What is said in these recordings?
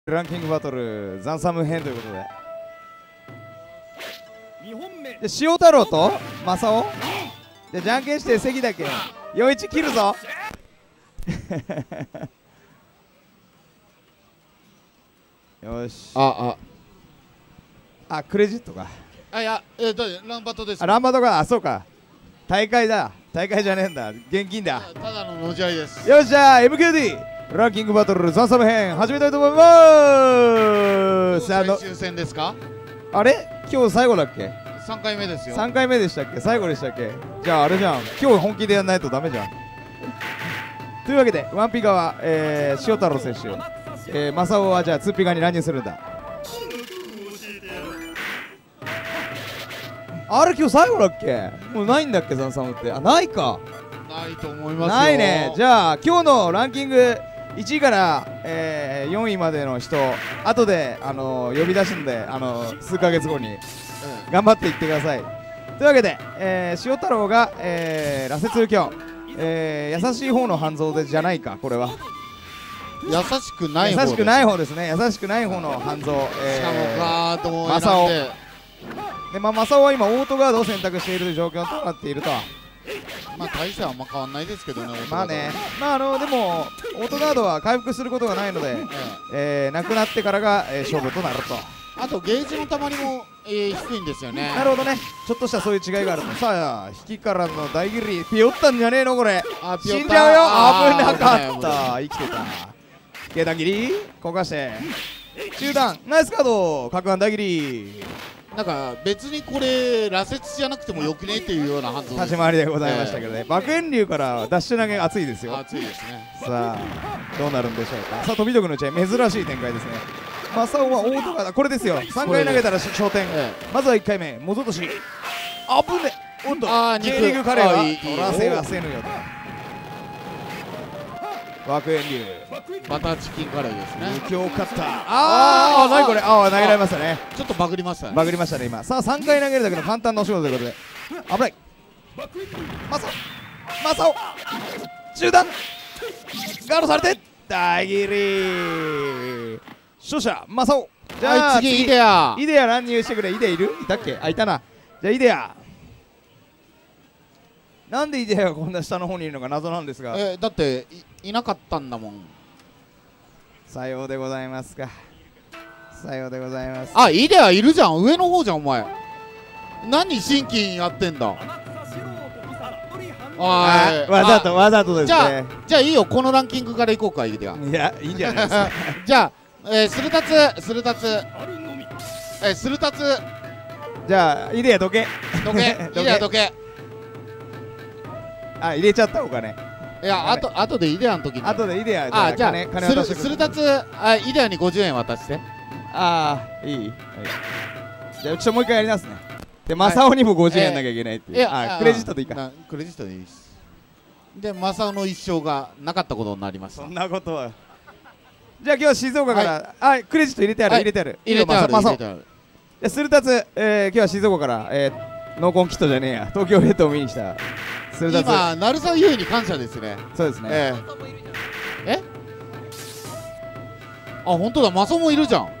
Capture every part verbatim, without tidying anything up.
ランキングバトルザンサム編ということで、で塩太郎と正雄でじゃんけんして関だけよんいち切るぞよし、 あああクレジットか、 あいやえー、とランバトですあランバトか、あそうか、大会だ、大会じゃねえんだ、現金だ。 ただののじゃいです。 よっしゃ エムケーディー ランキングバトルザンサム編始めたいと思います。あの最終戦ですか？ あれ今日最後だっけ？ さんかいめですよ。 さんかいめでしたっけ？最後でしたっけ？じゃああれじゃん、今日本気でやんないとダメじゃんというわけでワンピ側、えー、塩太郎選手、えー、正雄はじゃあツーピガに乱入するんだ。あれ今日最後だっけ？もうないんだっけザンサムって。あないか、 ないと思いますよ。 ないね。じゃあ今日のランキングいちいから、えー、よんいまでの人後で、あのー、呼び出すんで、あのー、数ヶ月後に頑張っていってください。というわけで、えー、塩太郎が、えー、羅刹右京、えー、優しい方の半蔵でじゃないか、これは優しくない方優しくない方ですね。優しくない方の半蔵、えー、 しかもガードを正選んで雄で、まあ、正雄は今オートガードを選択している状況となっていると。 まあ大差はあんま変わんないですけどね。 まあね、まああのでもオートガードは回復することがないので、えー、なくなってからが、えー、勝負となると。 あとゲージのたまりも、えー、低いんですよね。 なるほどね、ちょっとしたそういう違いがあると。さあ引きからの大切りピヨったんじゃねえのこれ。 あピヨッタ死んじゃうよ、 あー危なかっ危ないた、生きてた。下段切りこかして中段ナイスカード、角眼大切り、 なんか別にこれ羅刹じゃなくてもよくねっていうような反応です。 立ち回りでございましたけどね、爆炎竜からダッシュ投げ熱いですよ。 熱いですね。 さあどうなるんでしょうか。さあ飛び道具のチェーン珍しい展開ですね。正雄はオートガード、これですよ、さんかい投げたら昇天、 えまずはいっかいめもぞとし、あぶねおっとあー J リーグカレーあいいは取らせはせぬよと。爆炎竜バターチキンカレーですね。 右京カッター、あーあ何これ、ああ投げられましたね、 ちょっとバグりましたね。 バグりましたね今。さあさんかい投げるだけの簡単なお仕事ということで、危ない正雄正雄中段ガードされて大切り、勝者正雄。じゃあ、 はい、次イデアイデア乱入してくれ。イデアいる？いたっけ？あいたな。じゃあイデア、なんでイデアがこんな下の方にいるのか謎なんですが、 えー、だってい、いなかったんだもん。 さようでございますか。さようでございます。 あ、イデアいるじゃん、上の方じゃんお前。何新規やってんだ。 あわざとわざとですじゃあね。 じゃあいいよ、このランキングからいこうか。イデアいやいいんじゃないですかじゃあ、えー、スルタツスルタツえー、スルタツじゃあイデアどけ時計イデア時計。 あ入れちゃったお金。 いや、あとあとでイデアの時に。 あとでイデアあ、じゃあ金金スル渡してくる。 スルタツあイデアにごじゅうえん渡して。 ああいい、はい、じゃあちょっともう一回やりますね。で正雄にもごじゅうえんやんなきゃいけないっていう、 いやあクレジットでいいか。 なクレジットでいいです。でマサオの一生がなかったことになりました。 そんなことは。じゃあ今日は静岡から、はい、あクレジット入れてある、 はい、 入れてある入れてあるマサオ入れてある。 でスルタツ、えー、今日は静岡から、えー、ノーコンキットじゃねえや東京レッドを見に来たスルタツ。 今鳴沢優に感謝ですね。 そうですね、 えー、えあ本当だ、マサオもいるじゃん。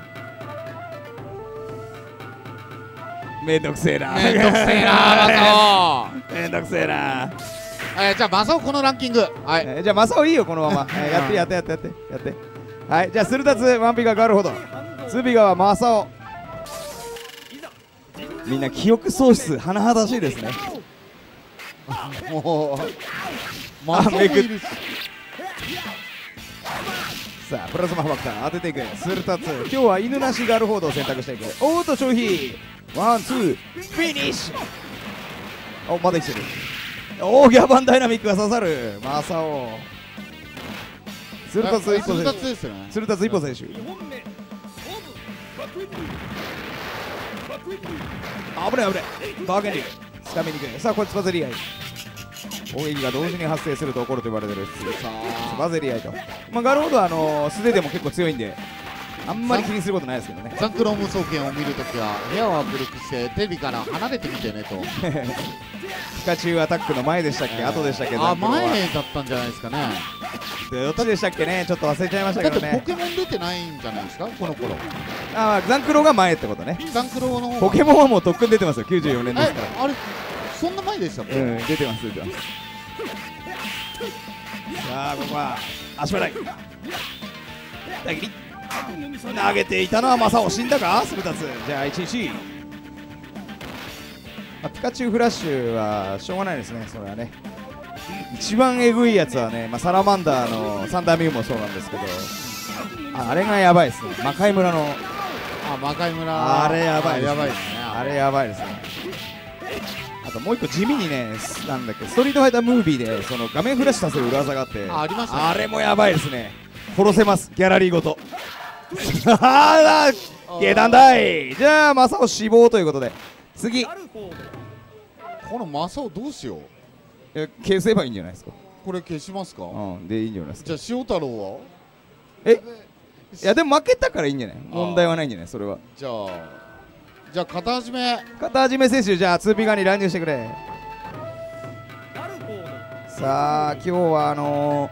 めんどくせえなめんどくせえなマサオめんどくせえな、 えー、じゃあマサオこのランキング、はい、 えー、じゃあマサオいいよこのまま、えー、やってやってやってやってやってはいじゃあスルタツワンピガガルほどツービガはマサオ。みんな記憶喪失甚だしいですねもうマサオもいるし。 さあプラズマファクター当てていくスルタツ。今日は犬なしガルフォードを選択していく。おーっと消費ワンツーフィニッシュ。おまだ生きてる。おおギャバンダイナミックが刺さるマサオ。スルタツ一歩スルタ選ツですよね。 手スルタツ一歩選手危ない危ないバーゲンリーつかみにくい。さあこれつばぜり合い攻撃が同時に発生すると起こると言われてるさあつばぜり合いと、まあ、ガルフォードはあのー、素手でも結構強いんであんまり気にすることないですけどね。 ザンクロ無双剣を見るときは部屋を明るくしてテレビから離れてみてねと。 ピカチュウアタックの前でしたっけ、後でしたっけ。 あ、前だったんじゃないですかね。 どっちでしたっけね、ちょっと忘れちゃいましただってけどね。 ポケモン出てないんじゃないですかこの頃。 あ、ザンクロが前ってことね。 ザンクロの方がポケモンはもうとっくに出てますよ、きゅうじゅうよねんですかえ、あれそんな前でしたっけ。 ら。うん、出てます出てます。さあここは足払い大切り投げていたのはマサオ、死んだかスルタツ。じゃあいちいち、まあ、ピカチュウフラッシュはしょうがないですね。それはね一番えぐいやつはね、まあ、サラマンダーのサンダーミュウもそうなんですけど、あ, あれがやばいですね。魔界村のあ、魔界村あれやばいですね。 やばいですね。 あれやばいですね。あともう一個地味にね、なんだっけ、ストリートファイタームービーでその画面フラッシュさせる裏技があって、 あ、ありましたね。 あれもやばいですね。殺せます、ギャラリーごと。あら、下段だい。じゃあマサオ死亡ということで、次このマサオどうしよう。 え消せばいいんじゃないですか。 これ消しますか。 うんでいいんじゃないですか。 じゃあ塩太郎はえいやでも負けたからいいんじゃない。問題はないんじゃない。それはじゃあじゃあ片始め片始め選手、じゃあ ツーピー 側に乱入してくれ。さあ今日はあの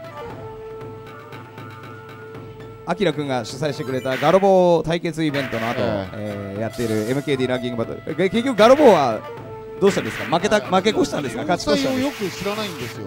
アキラくんが主催してくれたガロボー対決イベントの後、 ええーやっている エムケーディー ランキングバトル、え結局ガロボーはどうしたんですか。負けた負け越したんですか、勝ち越したんをですか。 よく知らないんですよ。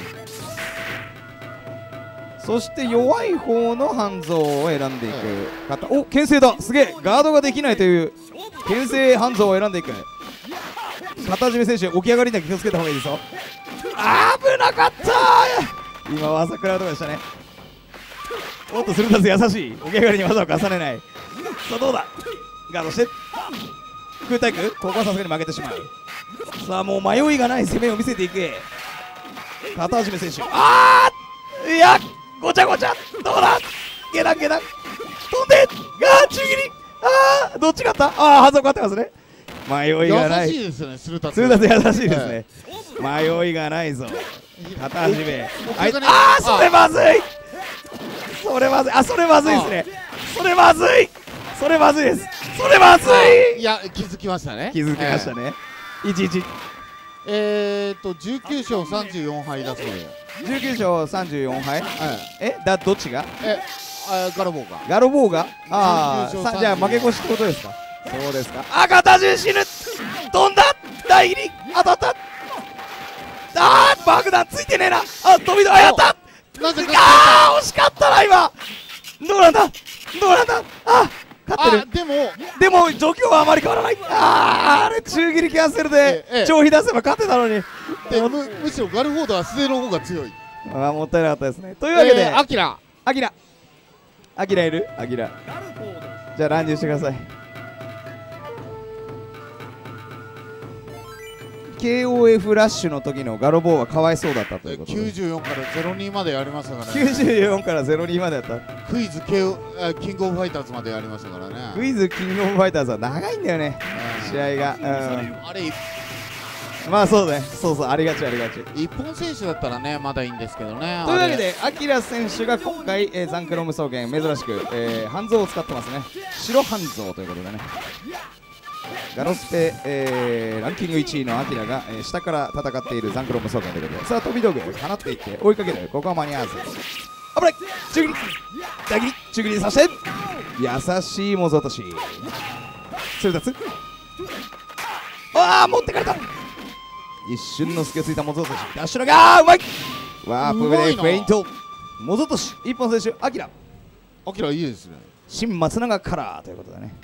そして弱い方の半蔵を選んでいく方、お牽制だ、すげえ、ガードができないという牽制半蔵を選んでいく。片締め選手、起き上がりには気をつけた方がいいですよ。危なかったー、今は朝倉とかでしたね。おっと、スルタス優しい、起き上がりに技を重ねない。さあどうだ、ガードして空対空、ここはさすがに負けてしまう。さあもう迷いがない攻めを見せていく片締め選手。あーいやごちゃごちゃ、どうだ、ゲランゲラン飛んで、ガー中切り、あーどっち勝った。ああハザー勝ってますね。迷いがない。 優しいですね、スルタツ。 スルタツ優しいですね、はい、迷いがないぞ片始め。あいつ、あーそれまずい、それまずい、あそれまずいですね、それまずい、それまずいです、それまずい。 いや気づきましたね。 気づきましたね、いちいち。 えーっとじゅうきゅう勝さんじゅうよん敗だそうで。 じゅうきゅう勝さんじゅうよん敗。えだどっちが。 えあガロボーがガロボーが、あさんじゅう勝あじゃあ負け越しってことですか。そうですか。あ片中死ぬ、飛んだ、大切り当たった、あー爆弾ついてねえな、あ飛び道、あやった、 なぜかあー惜しかったな今、どうなんだどうなんだ、あ勝ってる。 あでもでも状況はあまり変わらない。あーあれ中切りキャンセルでええ長飛出せば勝ってたのに。 でむむしろガルフォードは素手の方が強い。 あーもったいなかったですね。というわけで、 えーアキラアキラアキラいる、アキラ、じゃあ乱入してください。ケーオーエフ ラッシュの時のガロボーはかわいそうだったということで、 きゅうじゅうよんからゼロにまでやりましたからきゅうね。 じゅうよんからゼロにまでやった。 クイズ K O あキングオブファイターズまでやりましたからね。 クイズキングオブファイターズは長いんだよね、試合が、 あれうん、まあそうね、そうそう、ありがちありがち。 一本選手だったらねまだいいんですけどね。 というわけでアキラ選手が今回、えー、ザンクロ無双剣珍しく、えー、半蔵を使ってますね。白半蔵ということでね、ガロスペ、えー、ランキングいちいのアキラが、えー、下から戦っているザンクロ無双剣ということで、さあ飛び道具放っていって追いかける、ここは間に合わず、危ない、中切り大切り中切りさせて優しいモゾ落とし、それ立つ、ああ持ってかれた、一瞬の隙をついたモゾ落とし、ダッシュラがーうまい、ワープでフェイント、モゾ落とし一本選手アキラ、 アキラいいですね。 新松永カラーということだね。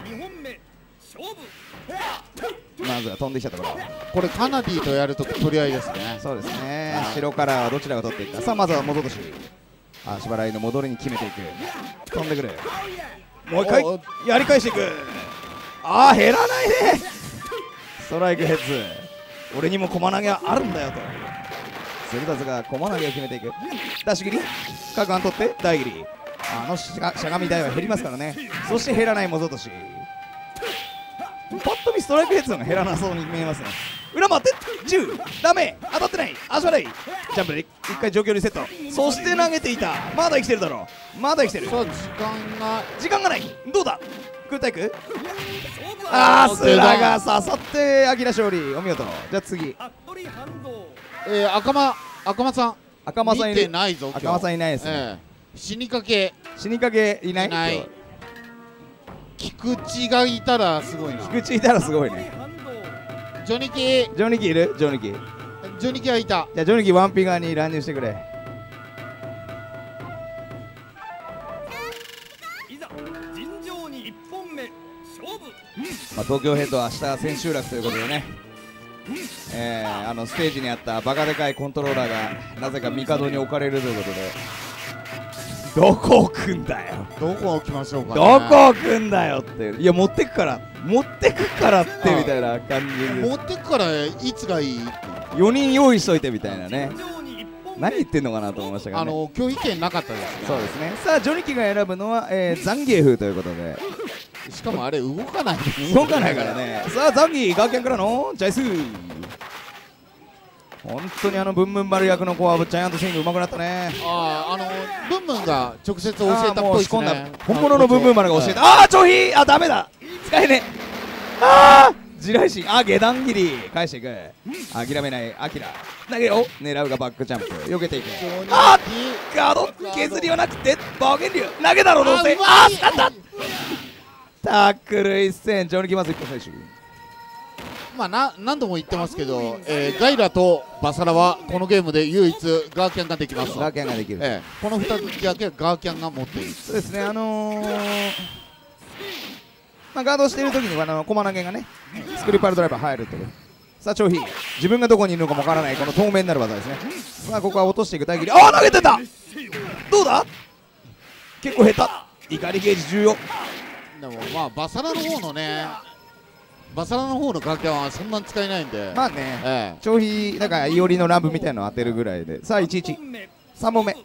まずは飛んできたところ、 これカナディとやると取り合いですね。 そうですね、白カラーはどちらが取っていくか。さあまずは戻とし、足払いの戻りに決めていく、飛んでくる、もう一回やり返していく、ああ減らないね、ストライクヘッズ、俺にも駒投げはあるんだよと、セルタズが駒投げを決めていく、出し切り角安取って大切り、あのしゃしゃがみ台は減りますからね。そして減らないもぞとし、パッと見ストライクヘッズのが減らなそうに見えますね。 裏回ってじゅうダメ当たってない足払いジャンプで一回状況リセットそして投げていたまだ生きてるだろうまだ生きてるさあ時間が時間がないどうだ空対空あースラが刺さってアキラ勝利お見事じゃあ次えー、赤間赤間さん赤間さんいる見てないぞ今日赤間さんいないですね、 えー、死にかけ死にかけいないいない菊池がいたらすごいな菊池いたらすごいねジョニキジョニキいるジョニキジョニキはいたじゃあジョニキワンピ側に乱入してくれいざ尋常にいっぽんめ勝負、 まあ、東京ヘッドは明日千秋楽ということでねえー、あのステージにあったバカでかいコントローラーがなぜか帝に置かれるということでどこ置くんだよどこ置きましょうか、ね、 どこ置くんだよっていや持ってくから持ってくからってみたいな感じで持ってくからいつがいいよにん用意しといてみたいなね何言ってんのかなと思いましたけど、 あね、 の拒否権なかったですねそうですねさあジョニキが選ぶのは、えー、ザンギエフということでしかもあれ動かない動かないからねさあザンギガーキャンからのジャイス本当にあのブンブン丸役の子はジャイアントスイング上手くなったねあああのブンブンが直接教えたっぽいですね本物のブンブン丸が教えたああ超飛あダメだ使えねああ地雷神あ下段切り返していく諦めないアキラ投げよ狙うがバックジャンプ避けていくあっガード削りはなくてバーゲン流投げだろどうせあー使ったタックル一戦ジョニキまず一歩最終まあな何度も言ってますけど、えー、ガイラとバサラはこのゲームで唯一ガーキャンができますガーキャンができる、 えー、このふたつだけガーキャンが持っているそうですねあのーまあ、ガードしている時にあのコマ投げがねスクリューパルドライバー入るってことさあ超飛自分がどこにいるのかもわからないこの透明になる技ですねさあここは落としていく大切りああ投げてたどうだ結構下手怒りゲージ重要でもまあバサラの方のねバサラの方のガーキャンはそんなに使えないんでまあね、 ええ、 超飛なんかイオリのラブみたいなのを当てるぐらいでさあいちいちさんぼんめさ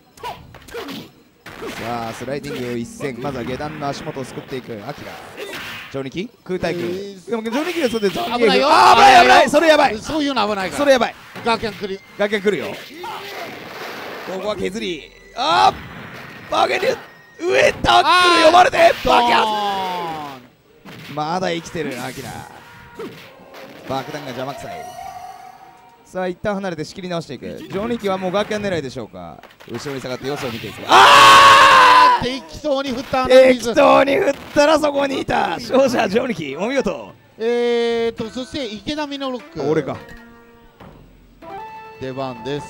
あスライディング一戦まずは下段の足元をすくっていくアキラジョニキ空対空、えー、でもジョニキがそれで危ないよあー危ない危ないそれやばいそういうの危ないからそれやばいガーキャン来るガーキャン来るよここは削りあーバーゲン流上タックル読まれてバキャンまだ生きてるアキラ爆弾が邪魔くさいさあ一旦離れて仕切り直していくジョニキはもうガーキャン狙いでしょうか後ろに下がって様子を見ていくあー適当に振った適当に振ったらそこにいた勝者ジョニキお見事えーとそして池田美濃ロック俺か出番です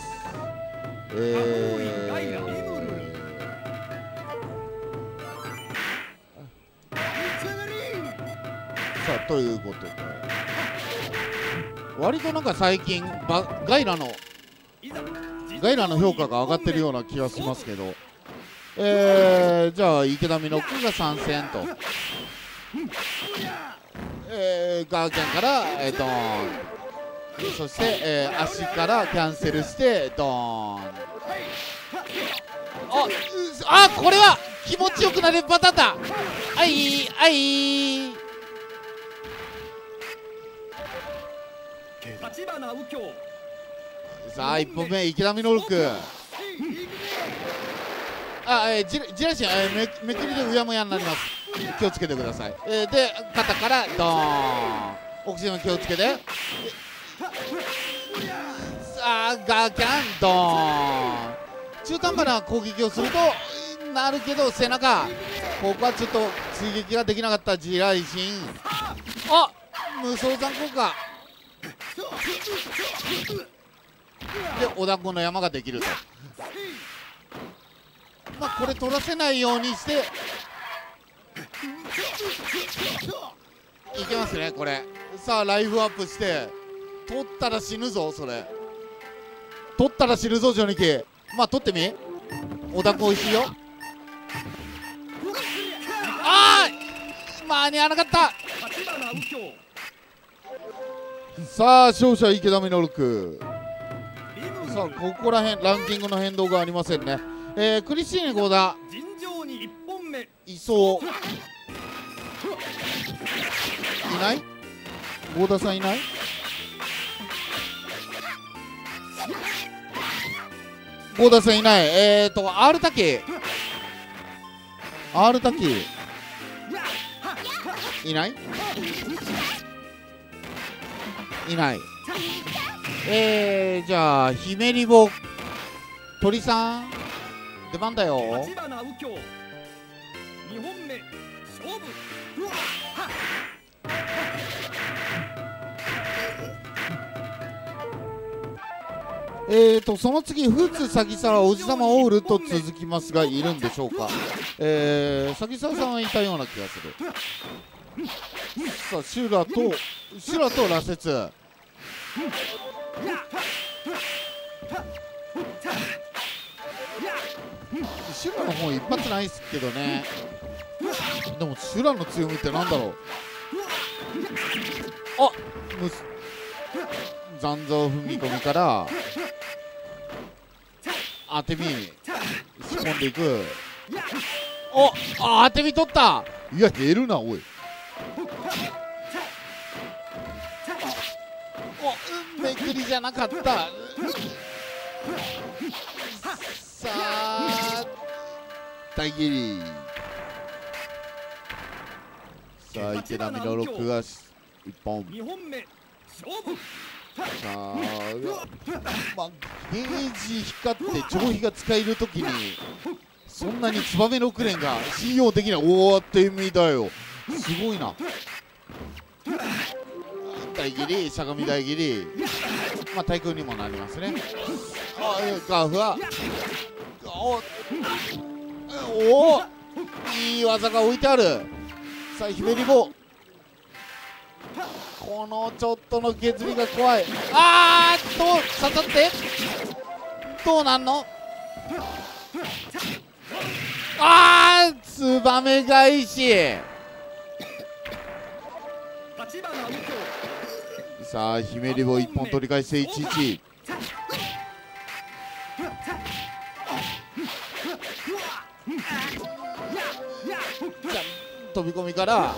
えーさあということで割となんか最近バガイラのガイラの評価が上がってるような気がしますけどえー、じゃあ池田美濃君が参戦とえー、ガーキャンからえー、ドーンそして、えー、足からキャンセルしてドーンああこれは気持ちよくなるパターンだあいあいさあいっぽんめ池田美濃ロックあ、えー、じじらし、えー、めめくりでうやむやになります気をつけてください、えー、で肩からドーンオクシジン気をつけてさあガーキャンドーン中途半端な攻撃をするとなるけど背中ここはちょっと追撃ができなかった地雷神あ無双山効果でお団子の山ができるとまあこれ取らせないようにしていけますねこれさあライフアップして取ったら死ぬぞそれ取ったら死ぬぞジョニキまあ取ってみお団子おいしいよあー間に合わなかったさあ勝者池田美濃ロックさあここら辺ランキングの変動がありませんねえー、クリスティーネ合田いそういない合田さんいない合田戦いない。えーと R タキ R タキいないいない。えー、じゃあ姫リボ鳥さん出番だよ。 立花右京にほんめ勝負。 えーとその次フツ詐欺沢おじさまオールと続きますがいるんでしょうか。えー、詐欺沢さんはいたような気がする。さあシュラとシュラと羅刹。シュラの方一発ないっすけどね。でもシュラの強みってなんだろう。あむす残像踏み込みから当て身仕込んでいく。おあ当て身取った。いや減るなおい。おめくりじゃなかった。さあ大切り。さあ池田美のろくがいっぽん。 にほんめ勝負。 さあまあゲージ光って上皮が使えるときにそんなにツバメのクレンが信用できない。おおってみだよ。すごいな。大切りしゃがみ大切り。まあ対空にもなりますね。あガーフはおおいい技が置いてある。さあ姫リボこのちょっとの削りが怖い。あーっと刺さってどうなんの。あーツバメ返し。 立花右京さあ姫リボいっぽん取り返していちいち。飛び込みから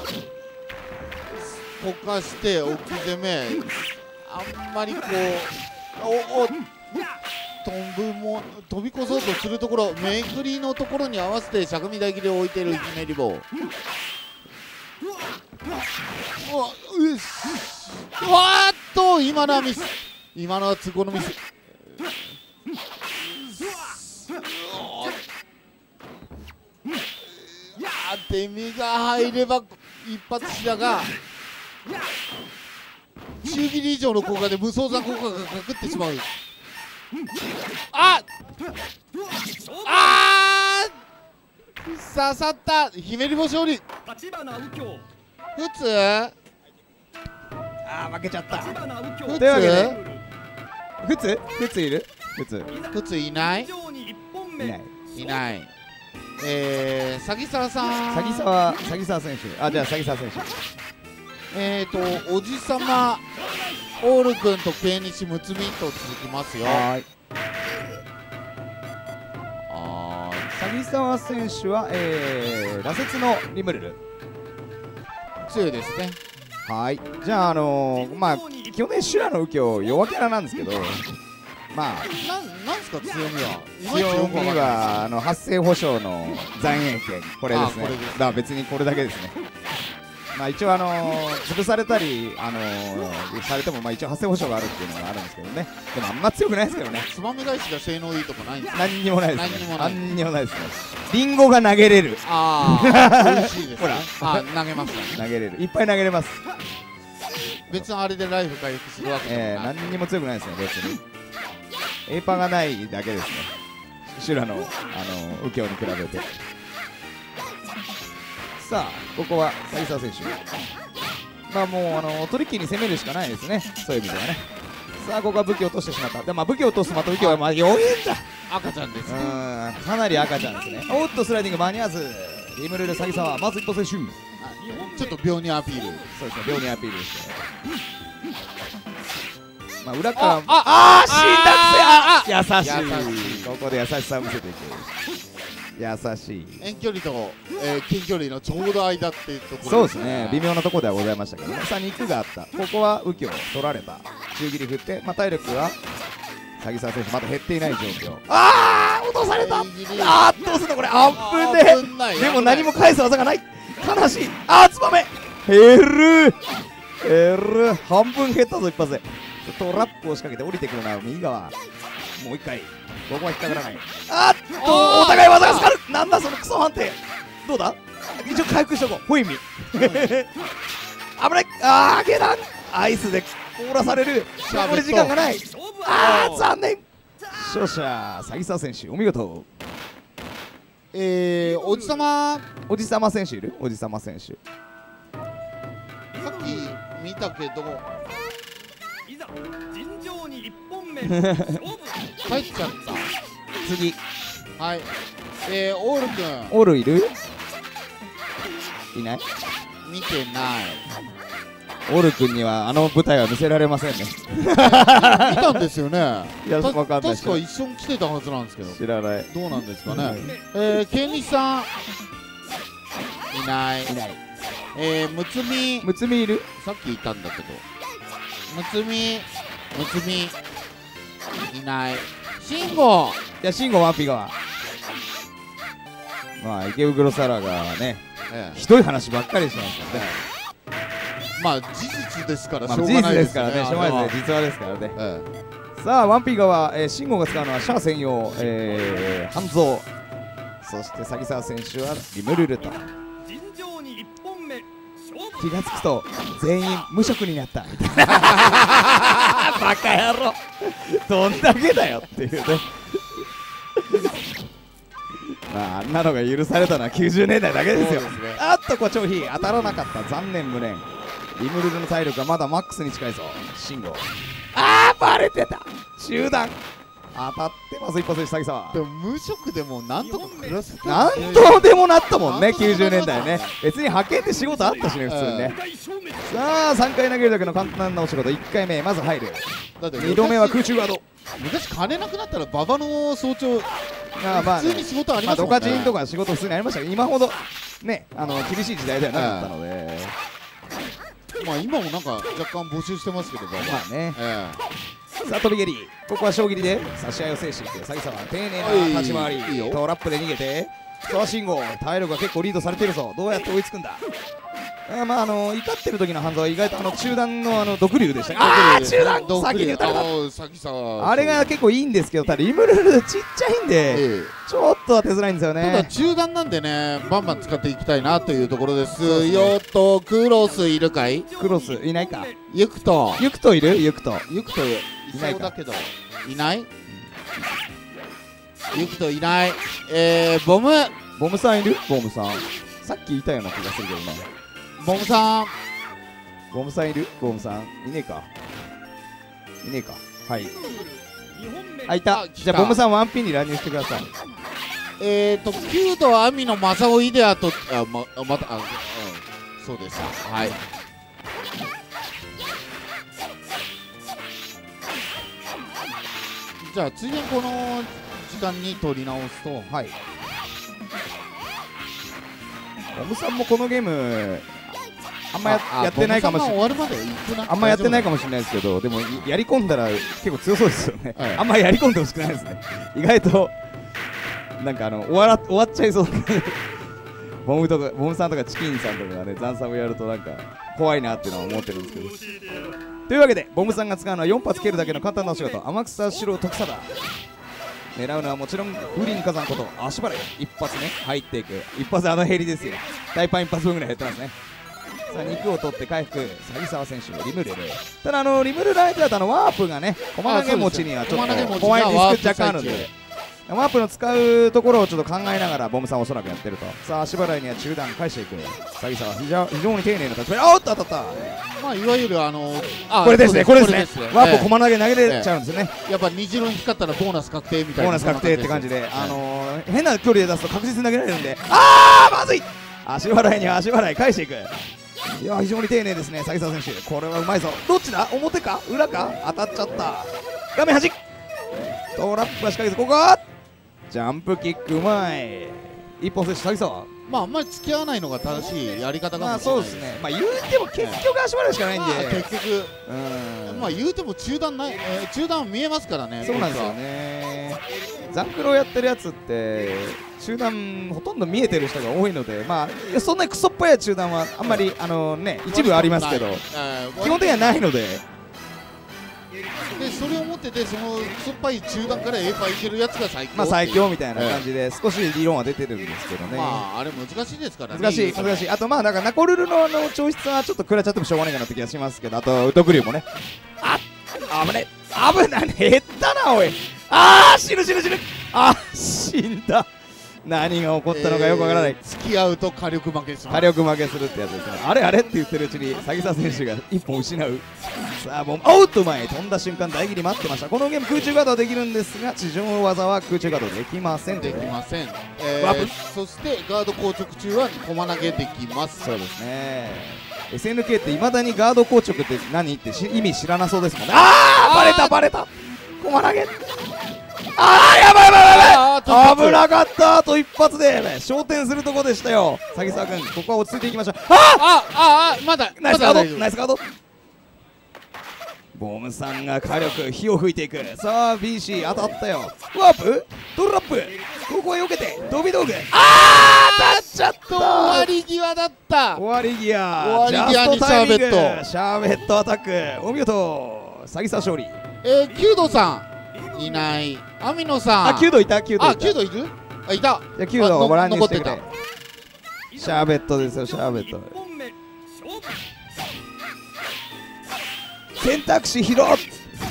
溶かして置き攻め。あんまりこうおお飛ぶも飛び越そうとするところめくりのところに合わせてしゃがみ台切りを置いている姫リボ。うわうっしうわーっと今のはミス。今のは都合のミス。当て身が入れば一発しだが中切り以上の効果で無双山効果がかくってしまう。ああー刺さった。姫リボ勝利。 立花右京普通あー負けちゃった。 立花右京普というわけで通普通普通いる普通普通いない非常にいっぽんめいない。 いない。えー、詐欺沢さん詐欺沢詐欺沢選手。あじゃあ詐欺沢選手。 えーとおじさまオール君とケイニシムツミと続きますよ。 はーい。 あ詐欺沢選手は、えー、羅刹のリムルル。 ー強いですね。 はい。じゃああのー、まあ去年修羅の右京弱キャラなんですけど、まあなんなんすか強みは。 強みはあの発生保証の残影権これですね。 あこれですねだから別にこれだけですね。まあ一応あのー、潰されたりあのー、されてもまあ一応発生保証があるっていうのがあるんですけどね。でもあんま強くないですけどね。 ツバメ返しが性能いいとかないんですか。 何にもないですね。 何にもない何にもないですね。リンゴが投げれる。 ああ美味しいですね。 ほらあ投げますね。 投げれる。いっぱい投げれます。 別にあれでライフ回復するわけでえー、 もない。 何にも強くないですね別に。エーパーがないだけですね。修羅のあの右京に比べて。さあここは詐欺沢選手。まあもうあのトリッキーに攻めるしかないですね。そういう意味ではね。さあここは武器を落としてしまった。でまあ武器を落とすとまた武器はまあ余韻だ。 赤ちゃんですうね。 ーんかなり赤ちゃんですね。おっとスライディング間に合わず。リムルル詐欺沢まず一歩選手。 ちょっと秒にアピール。 そうですね秒にアピールして。まあ裏からあああ死んだくせあ優優しいしい。ここで優しさを見せていく。優しい。 遠距離と、えー、近距離のちょうど間っていうところそうですね微妙なところではございましたけどね。さあ肉があった。ここは右京取られた。中切り振って、まあ、体力は詐欺沢選手まだ減っていない状況。あー落とされた。あーどうすんのこれ。あっぶねえ。でも何も返す技がない。悲しい。あーツバメ減る減る。半分減ったぞ一発で。トラップを仕掛けて降りてくるな右側。もう一回ここは引っかからない。あっとお互い技が使う。なんだそのクソ判定。どうだ一応回復しとこう。ホイミ危ない。あー下段アイスで凍らされる。残り時間がない。あー残念。勝者詐欺沢選手お見事。 えー、おじさまおじさま選手いる。おじさま選手さっき見たけどいざ尋常にいっぽんめ勝負。 帰っちゃっ次た。はい、えー、オールくんオールいる。いない。 見てない。 オール君にはあの舞台は見せられませんね。 見たんですよね。 いやたわかんない。 確か一緒に来てたはずなんですけど、 知らない。 どうなんですかね。えー、ケンリさんいない。 いない。 えー、むつみむつみいる。 さっきいたんだけど、むつみむつみいない。しんごいや慎吾ワンピ側。まあ池袋サラがねえひどい話ばっかりしてますからね。 え、まあ事実ですからまあしょう事実でがないですすよね。 からねしょうがないあれはですね実話ですからね。 えさあワンピ側、えー、慎吾が使うのはシャア専用、えー、半蔵。そして詐欺沢選手はリムルルと。 尋常にいっぽんめ勝負。 気がつくと全員無職になったみたいな。バカ野郎どんだけだよっていうね。まああんなのが許されたのはきゅうじゅうねんだいだけですよ。 そうですね。 あっと誇張費当たらなかった。残念無念。リムルルの体力がまだマックスに近いぞ慎吾。あーバレてた。中段当たってます一発で詐欺沢。 でも無職でもなんとか暮らせた。 なんとでもなったもんねきゅうじゅうねんだいね。別に派遣で仕事あったしね普通にね。さあさんかい投げるだけの簡単なお仕事いっかいめまず入る。 だってにどめは空中ガード。 昔金なくなったら馬場の早朝ああまあね普通に仕事ありまあドますもんね。 カチンとか仕事普通にありましたけど今ほどねあの厳しい時代ではなかったので。 まあ今もなんか若干募集してますけど馬場。 まあね。 えさあ飛び蹴りここは小切りで差し合いを制していく詐欺さんは丁寧な立ち回りいいよトラップで逃げてさあ信号体力が結構リードされているぞ。どうやって追いつくんだ。あまああの怒ってる時の半蔵は意外とあの中段のあの毒竜でした。ああ中段ドッグリ先に打たれた。 先さあれが結構いいんですけどただリムルルちっちゃいんでええちょっと当てづらいんですよただね。 中段なんでねバンバン使っていきたいなというところですよ。とクロスいるかい。 クロスいないか。 ユクトユクトいるユクト。 ユクトいそうだけどいないユクトいない。えー、ボムボムさんいるボムさん。さっきいたような気がするけどね。 ボムさんボムさんいるボムさんいねえかいねえか。はいあいた。 あ来たじゃあボムさんワンピンに乱入してください。 えーと弓道亜美の正雄イデアとあまあまたあ、うん、そうでした。はいじゃあついでにこの時間に取り直すとはいボムさんもこのゲームあんま や, あやってないかもしれない。 ボムさんが終わるまで行くな。 あんまやってないかも。 もしれないですけどでもやり込んだら結構強そうですよね、 はいあんまやり込んでほしくないですね。意外となんかあの終わら終わっちゃいそうボムとかボムさんとかチキンさんとかがね残差をやるとなんか怖いなっていうのは思ってるんですけど。というわけでボムさんが使うのはよん発蹴るだけの簡単なお仕事天草四郎徳貞。狙うのはもちろん風林火山こと足払い一発ね入っていく一発あのヘリですよ。大パン一発分ぐらい減ってますね。さあ肉を取って回復詐欺沢選手のリムルル。ただあのリムルル相手だとあのワープがね駒投げ持ちにはちょっと怖いリスク若干あるんでワープの使うところをちょっと考えながらボムさんおそらくやってると。さあ足払いには中段返していく詐欺沢非常非常に丁寧な立ち回り。あおっと当たった。 まあいわゆるあのあこれですねこれですねワープをえ駒投げ投げれちゃうんですよね。 えやっぱ虹色に光ったらボーナス確定みたいな。 ボーナス確定って感じで、 そんなあのー、変な距離で出すと確実に投げられるんで、あーまずい。足払いには足払い返していく。いや非常に丁寧ですね詐欺沢選手。これはうまいぞ。どっちだ表か裏か当たっちゃった。画面端トラップは仕掛けずここジャンプキックうまい。一本選手詐欺沢まああんまり付き合わないのが正しいやり方かもしれない。 まあそうですね。まあ言うても結局足払いしかないんで、 まあ結局うんまあ言うても中段ない、えー中段見えますからね。 そうなんですよね。ザンクロやってるやつって中段ほとんど見えてる人が多いので、まあそんなにクソっぽい中段はあんまりあのね一部ありますけど、基本的にはないので。 でそれを持ってて、その酸っぱい中段から エー パーいけるやつが最強。 まあ最強みたいな感じで少し理論は出てるんですけどね。 まああれ難しいですからね。 難しい難しい。あとまあなんかナコルルのあの調子はちょっと食らっちゃってもしょうがないかなって気がしますけど、あとウトクリュウもね、あっ危ね危ない、減ったなおい。あー死ぬ死ぬ死ぬ、あ死んだ。何が起こったのかよくわからない。 えー付き合うと火力負けします。 火力負けするってやつですね。あれあれって言ってるうちに詐欺サ選手が一本失う。さあもうおっと前飛んだ瞬間大切り待ってました。このゲーム空中ガードはできるんですが地上技は空中ガードできません。 できません。えワープー、そしてガード硬直中は駒投げできます。 そうですね。 エスエヌケー っていまだにガード硬直って何ってし意味知らなそうですもんね。ああバレたバレた、駒投げ、あーやばいやばいやばいあー危なかった。あと一発で昇天するとこでしたよ。詐欺沢君ここは落ち着いていきましょう。ああああまだナイスガードまだ大丈夫ナイスガード。ボムさんが火力火を吹いていく。さあ ビーシー 当たったよ。ワープトラップ、ここは避けて飛び道具、あー当たっちゃった。 終わり際だった。 終わり際終わり際にジャストタイミングシャーベットシャーベットアタックお見事。詐欺沢勝利。 えー、キュードさんいない。アミノさん、 あキュードいたキュードいた。 あキュードいる。あいた。 じゃあキュードをご覧にしてくれ。 あの残シャーベットですよシャーベット。 いっぽんめ勝負。 選択肢広っ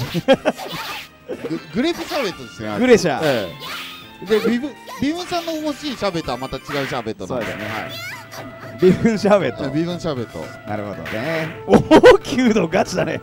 ググレープシャーベットですね。 グレシャー、 ええ、でビブビブンさんの欲しいシャーベットはまた違うシャーベットなんで。 そうだねはいビフンシャーベット。 ビブンシャーベット。 なるほどね。おおキュードガチだね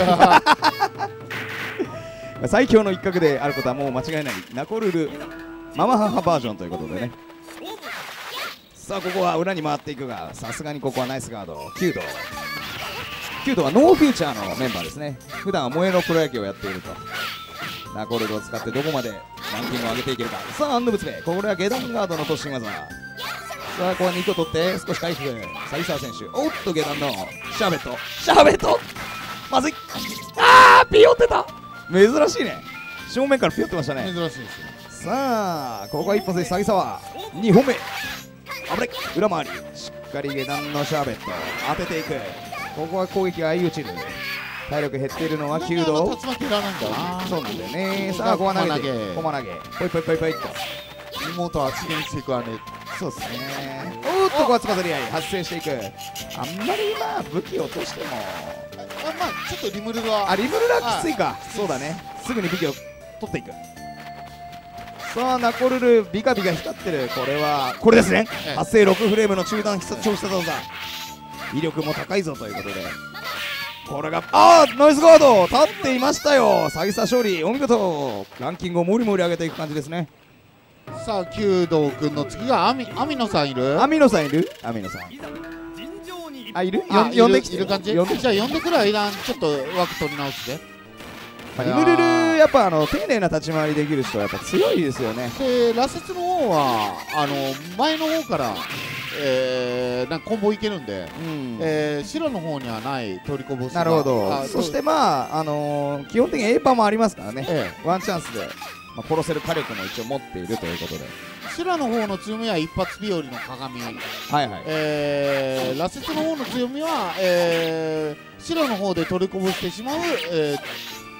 最強の一角であることはもう間違いないナコルルママ母バージョンということでね。さあここは裏に回っていくがさすがにここはナイスガード。キュードキュードはノーフューチャーのメンバーですね。普段は萌えのプロ野球をやっていると。ナコルルを使ってどこまでランキングを上げていけるか。さあアンドブツベこれは下段ガードの突進技。さあここは肉を取って少し回復。サイサー選手おっと下段のシャーベットシャーベットまずい。あーピヨってた。珍しいね。正面からピヨってましたね。 珍しいですよ。 さあここはいっぽん差詐欺沢にほんめ危ない裏回りしっかり下段のシャーベット当てていく。ここは攻撃が相打ちる。体力減っているのはキュード。 竜巻いらないんだな。 そうなんだよね。さあここは投げて駒投げ駒投げポイポイポイポイっと。 妹は資源していくわね。 そうですね。おーっとここはつばぜり合い発生していく。あんまりまあ武器落としてもあまあちょっとリムルがあリムルラきついか。そうだね。すぐに武器を取っていく。さあナコルルビカビカ光ってる。これはこれですね。 ええ発生ろくフレームの中段超必殺技威力も高いぞということでこれがあーナイスガード立っていましたよ。詐欺さ勝利お見事。ランキングをもりもり上げていく感じですね。 さあ弓道君の次がアミアミノさんいる。 アミノさんいる。アミノさんいざ尋常にあいるあよ呼んできている感じ。 呼んできて。 じゃあ呼んでくる間ちょっと枠取り直して。 まあリムルルやっぱあの丁寧な立ち回りできる人はやっぱ強いですよね。 で羅刹の方はあの前の方から、えー、なんかコンボいけるんで、 うんえー、白の方にはない取りこぼしが。 なるほど。 あそしてまああのー基本的に A パンもありますからね。 えワンチャンスで、まあ、殺せる火力も一応持っているということで。 え、白の方の強みは一発日和の鏡、 はいはい。 えー、羅刹の方の強みは、えー、白の方で取りこぼしてしまう、えー、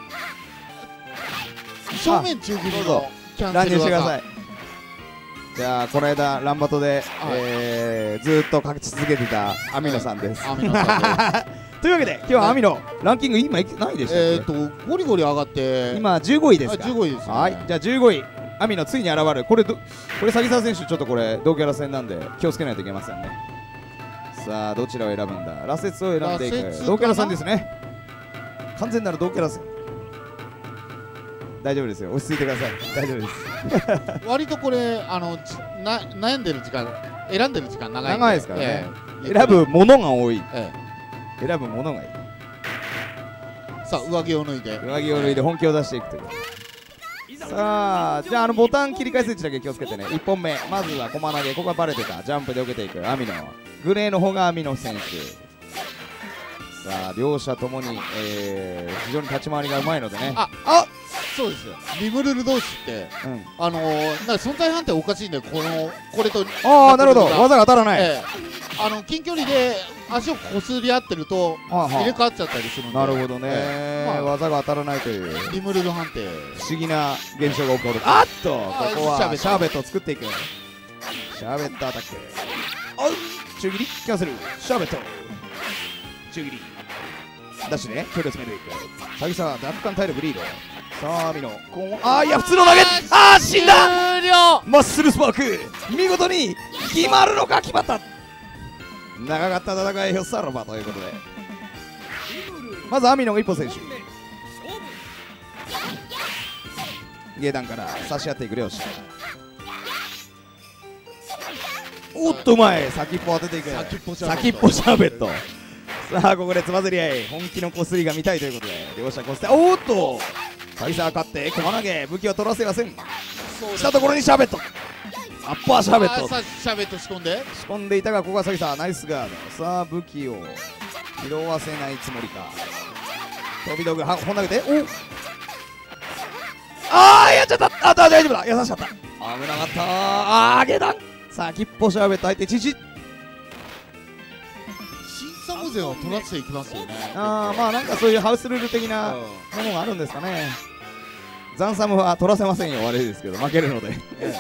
正面中切りのキャン乱セル技。 入してください。じゃあこの間ランバトで、 はいえー、ずーっと勝ち続けてたアミノさんです。 アミノさんですというわけで今日はアミノランキング今いく何位でしたっけ。 えーとゴリゴリ上がって今じゅうごいですか。 あじゅうごいですね。 はい、じゃあじゅうごいアミノついに現る。これどこれ詐欺沢選手ちょっとこれ同キャラ戦なんで気をつけないといけませんね。さあどちらを選ぶんだ。羅刹を選んでい羅刹かなく同キャラ戦ですね。完全なる同キャラ戦。大丈夫ですよ落ち着いてください。大丈夫です割とこれあのじな悩んでる時間選んでる時間長いんで長いですからね、 ええ選ぶものが多い。 え選ぶものがいい。 え、さあ上着を脱いで上着を脱いで本気を出していくという。 さあじゃああのボタン切り替えスイッチだけ気をつけてね。いっぽんめまずは駒投げ、ここはバレてた。ジャンプで受けていく網野、グレーの方が網野選手。さあ両者ともに、えー、非常に立ち回りがうまいのでね。 ああそうですよ、リムルル同士って、 うん、 あのー、なんか存在判定おかしいんで、このこれと、 ああなるほど、技が当たらない、 えー、あの近距離で足をこすり合ってると入れ替わっちゃったりするんで。 なるほどね、えーまあ、技が当たらないというリムルル判定、 不思議な現象が起こる。あっとここはシャーベットを作っていく。シャーベットアタック、おう中切りキャンセル、シャーベット中切りダッシュで距離を詰めていく。詐欺さん奪還体力リード。さあ網野こう、あーいや普通の投げ、あー死んだ。 終了。 マッスルスパーク見事に決まるのか。決まった。長かった戦いをさらばということで、まず網野が一歩選手下段から差し合っていく両者。おっとうまい、先っぽ当てていく。 先っぽシャーベット。さあここでつまずり合い、本気のこすりが見たいということで両者こすって、おーっとサイサー勝って駒投げ、武器を取らせません。したところにシャーベット、アッパーシャーベット、 シャーベット仕込んで仕込んでいたが、ここはサイサーナイスガード。さあ武器を拾わせないつもりか。飛び道具は本投げて、おあーやっちゃった。あ大丈夫だ、優しかった、危なかった。あー下段先っぽシャーベット相手チチ。 審査無勢を取らせていきますよね。 あーまあなんかそういうハウスルール的なものがあるんですかね。ザンサムは取らせませんよ、悪いですけど負けるので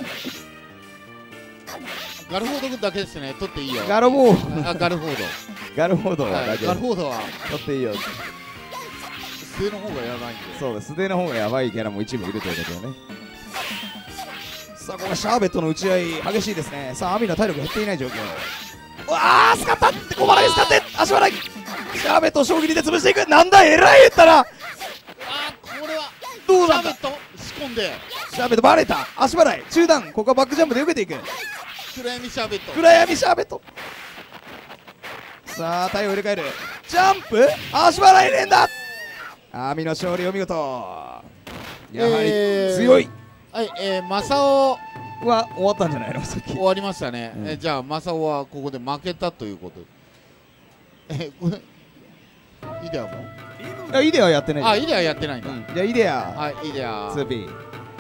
ガルフォードだけですね、取っていいよ。 ガルボーあガルフォードガルフォードはいだけガルフォードは取っていいよ。 素手の方がやばいんで。 そうです、素手の方がやばいキャラも一部いるということでね。さあここはシャーベットの打ち合い激しいですね。さあ網野体力減っていない状況。うわあ使ったって小腹に使って足払い、シャーベットを将棋で潰していく。なんだえらい言ったら、 あこれはどうだったシャーベット仕込んでシャーベットバレた。足払い中段、ここはバックジャンプで受けていく。 暗闇シャーベット、 暗闇シャーベット。さあ体を入れ替える、ジャンプ足払い連打。網野勝利お見事。やはり強い、 はい、えー、マサオは終わったんじゃないのさっき。 終わりましたね、 うんえーじゃあマサオはここで負けたということ。えこれイデアもいやイデアはやってない。 あイデアやってないんだ、 うんじゃあイデアはいイデアツーピー。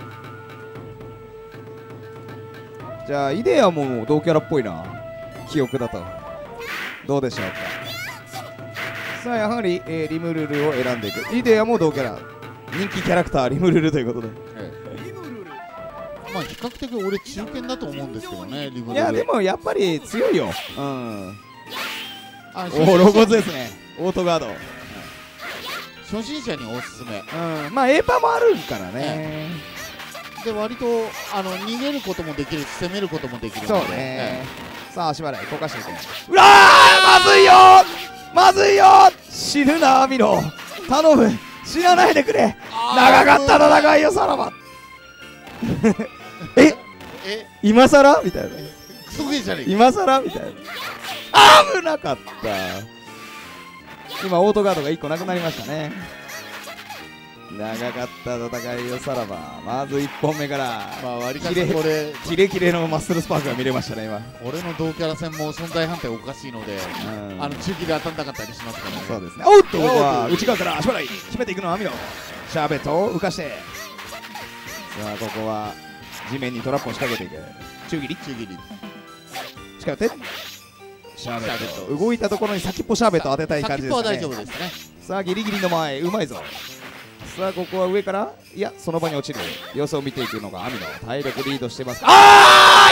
じゃあイデアも同キャラっぽいな、記憶だと。どうでしょうか。さあやはり、えーリムルルを選んでいく。イデアも同キャラ、人気キャラクターリムルルということで。 ええまあ比較的俺中堅だと思うんですけどね、リムルル。 いやでもやっぱり強いよ。うんあおお露骨ですね、オートガード。 初心者におすすめうんまあエーパーもあるからね。 で割とあの逃げることもできるし攻めることもできるので。 そうね、 えさあ足払いこかしていく。うわーまずいよーまずいよー、死ぬな網野頼む、死なないでくれ。長かった戦いよさらばえええ今さらみたいな、 クソゲーじゃねえか。 今さらみたいな。危なかった。今オートガードがいっこなくなりましたね。長かった戦いをさらば、まずいっぽんめからまあ割りかしこれキレキレのマッスルスパークが見れましたね今。 俺の同キャラ戦も存在判定おかしいので、 うんあの中期で当たんなかったりしますからね。 そうですね。おっとここは内側から足払い決めていくのは網野。シャーベットを浮かして、さあここは地面にトラップを仕掛けていく。中切り中切り近寄ってシャーベット動いたところに先っぽシャーベット当てたい感じですかね。 先っぽは大丈夫ですね。 さあギリギリの前うまいぞ。さあここは上からいやその場に落ちる様子を見ていくのが網野。体力リードしてます。あ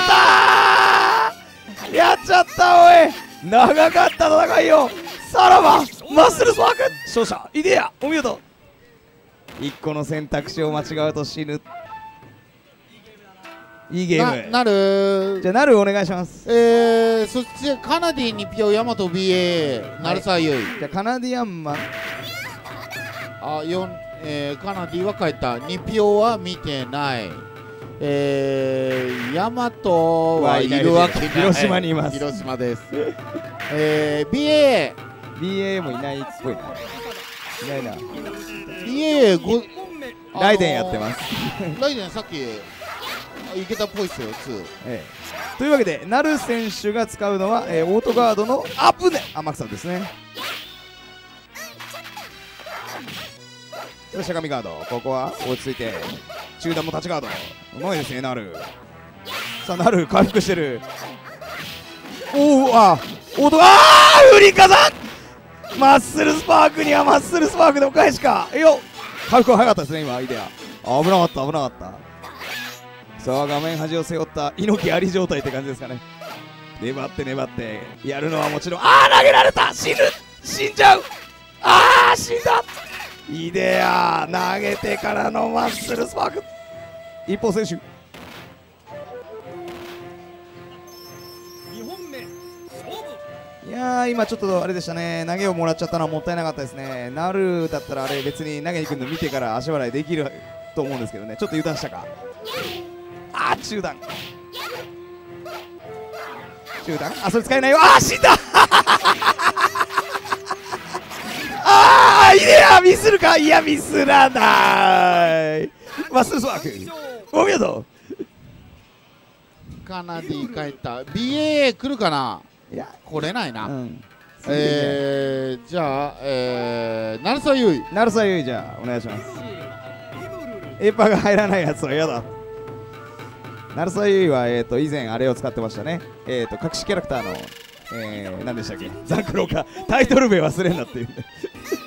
ーやっちゃったーやっちゃったおい、長かった戦いよさらばマッスルスパーク。勝者イデアお見事。いっこの選択肢を間違うと死ぬ。いいゲームななるじゃあなるお願いします。 えー、そしてカナディにピオヤマト ビーエー 鳴沢優衣。 じゃあカナディアンマンあよん、えー、カナディは帰った。ニピオは見てない。えー、ヤマトはいるわけない。 広島にいます。 広島です。えー、ビーエービーエー もいないっぽいな。いないな。 ビーエー ごライデンやってます。 ライデンさっきいけたっぽいっすよ。ツー、 ええ、というわけでナル選手が使うのは、えー、オートガードのアップで天草ですね。しゃがみガード、ここは落ち着いて中段も立ちガード、うまいですねナル。さあナル回復してる。おお、あオート、あー振りかさん、マッスルスパークにはマッスルスパークでお返しかよ。回復は早かったですね今。アイデア危なかった危なかった。さあ画面端を背負った猪木あり状態って感じですかね。粘って粘ってやるのはもちろん、あー投げられた、死ぬ、死んじゃう、あー死んだ。イデア投げてからのマッスルスパーク。一方選手にほんめ勝負。 いやー今ちょっとあれでしたね、投げをもらっちゃったのはもったいなかったですね。ナルだったらあれ別に投げに来るの見てから足払いできると思うんですけどね、ちょっと油断したか。あー中段中段、あそれ使えないよ、あー死んだあーイデアミスるか、いやミスらない。マッスルスパークお見事。 カナディ帰った。 ビーエー 来るかな。 いや来れないな、 うん、 えー、じゃあ、えー、鳴沢優衣、 鳴沢優衣じゃあお願いします。エーパーが入らないやつは嫌だ。鳴沢優衣は、えー、と以前あれを使ってましたね。えー、と隠しキャラクターの、えー、何でしたっけ、ザンクローか、タイトル名忘れんなっていうね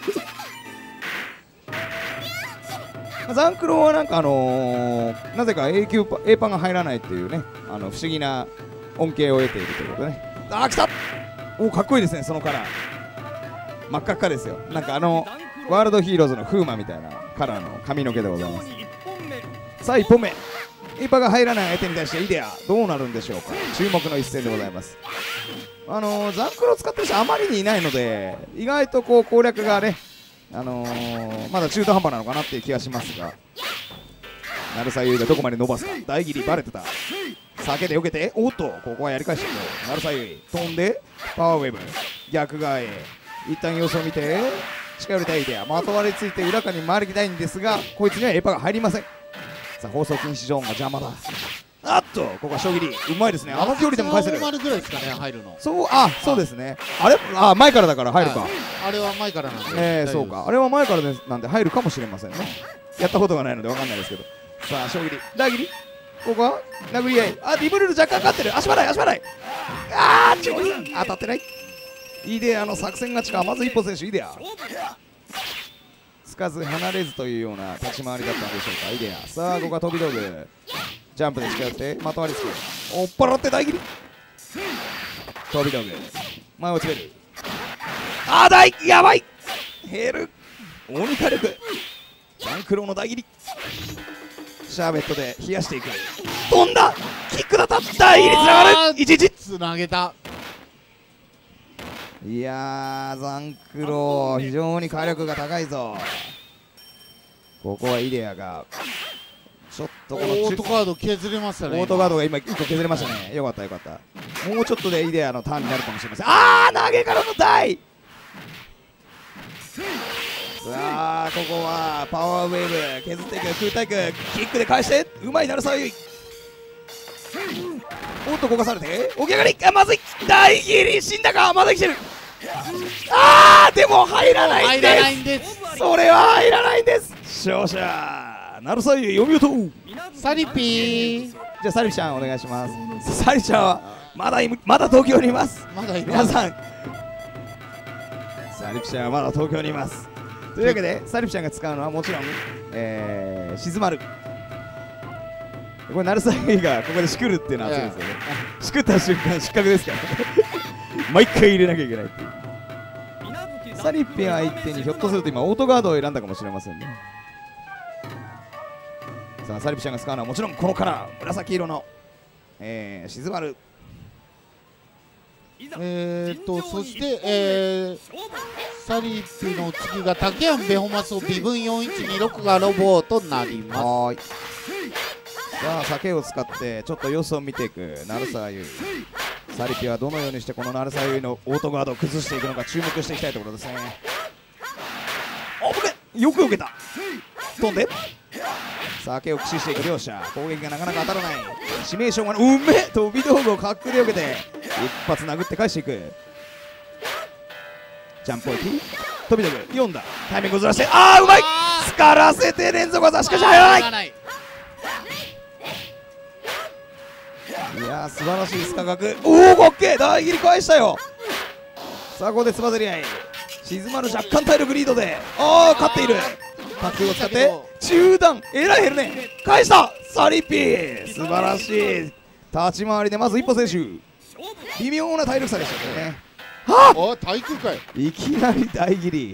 ザンクローはなんかあのー、なぜか A 級パ A パンが入らないっていうね、あの不思議な恩恵を得ているということでね。あー来た、おかっこいいですね。そのカラー真っ赤っかですよ。なんかあのワールドヒーローズのフーマみたいなカラーの髪の毛でございます。さあいっぽんめ、エーパーが入らない相手に対してイデアどうなるんでしょうか。注目の一戦でございます。あのー、ザンクロを使ってる人あまりにいないので意外とこう攻略がね、あのー、まだ中途半端なのかなっていう気がしますが、鳴沢優衣がどこまで伸ばすか。大義理バレてた。酒で避けて、おっとここはやり返していく。鳴沢優衣飛んでパワーウェーブ逆側へ一旦様子を見て近寄りたいイデア、まとわりついて裏側に回りたいんですがこいつにはエーパーが入りません。さあ放送禁止ゾーンが邪魔だ。あっとここは将棋りうまいですね。あの距離でも返せる。 ノーマルぐらいですかね入るの。 そう、あそうですね。あれあ前からだから入るか、 はい、あれは前からなんで、 えー、そうか、あれは前からですなんで入るかもしれませんね。やったことがないので分かんないですけど。さあ将棋り大義理ここは殴り合い、あリブルール若干勝ってる、足払い足払い、あーちょい当たってない。イデアの作戦勝ちか。まず一歩選手イデアつかず離れずというような立ち回りだったんでしょうかイデア。さあここは飛び道具ジャンプで近寄ってまとわりつく、追っ払って大義理飛び道具前を詰める、あー大やばい減る鬼火力ザンクローの大義理シャーベットで冷やしていく、飛んだキックだった大義理つながるいちいちつなげた。 いやーザンクロー非常に火力が高いぞ。ここはイデアがちょっとこのオートガード削れましたね。 オートガードが今いっこ削れましたね。よかったよかった。もうちょっとでイデアのターンになるかもしれません。あー投げからの台。さあここはパワーウェーブ削っていく空対空キックで返してうまい鳴沢優衣、おっとこかされて起き上がり、あまずい大義理死んだか、まだ生きてる。あーでも入らないんです。 入らないんです。 それは入らないんです。勝者鳴沢優衣読み事。 サリピー、 じゃあサリピちゃんお願いします。サリちゃんはまだいまだ東京にいます。 まだい皆さんサリピちゃんはまだ東京にいます。というわけでサリピちゃんが使うのはもちろん、えー、静まる。これ鳴沢優衣がここでしくるっていうのは熱いですよね。しくった瞬間失格ですから毎回入れなきゃいけないっていう。サリピ相手にひょっとすると今オートガードを選んだかもしれませんね。さあサリピちゃんが使うのはもちろんこのカラー紫色の、えー、静まる。 えーとそして、えー、サリピの次が竹山ベホマスを微分よんいちにろくがロボとなります。 はーい。さあ酒を使ってちょっと様子を見ていく鳴沢優衣。サリピはどのようにしてこの鳴沢優衣のオートガードを崩していくのか注目していきたいところですね。おぶけよく受けた飛んでさあ手を駆使していく両者、攻撃がなかなか当たらない。致命傷がうめえ、飛び道具をかっくでよけて一発殴って返していく。ジャンプ置き飛び道具よんだ、タイミングをずらして、ああうまい、つからせて連続技、しかし入らない。いやー素晴らしいスカ角、おおかっけー、大切り返したよ。さあここでつばぜり合い、静まる若干体力リードで、ああ勝っている。タックを使って中段、えらい減るね、返した。サリピー素晴らしい立ち回りでまず一歩選手、微妙な体力差でしたけどね。はあ、対空かい。 いきなり大切り。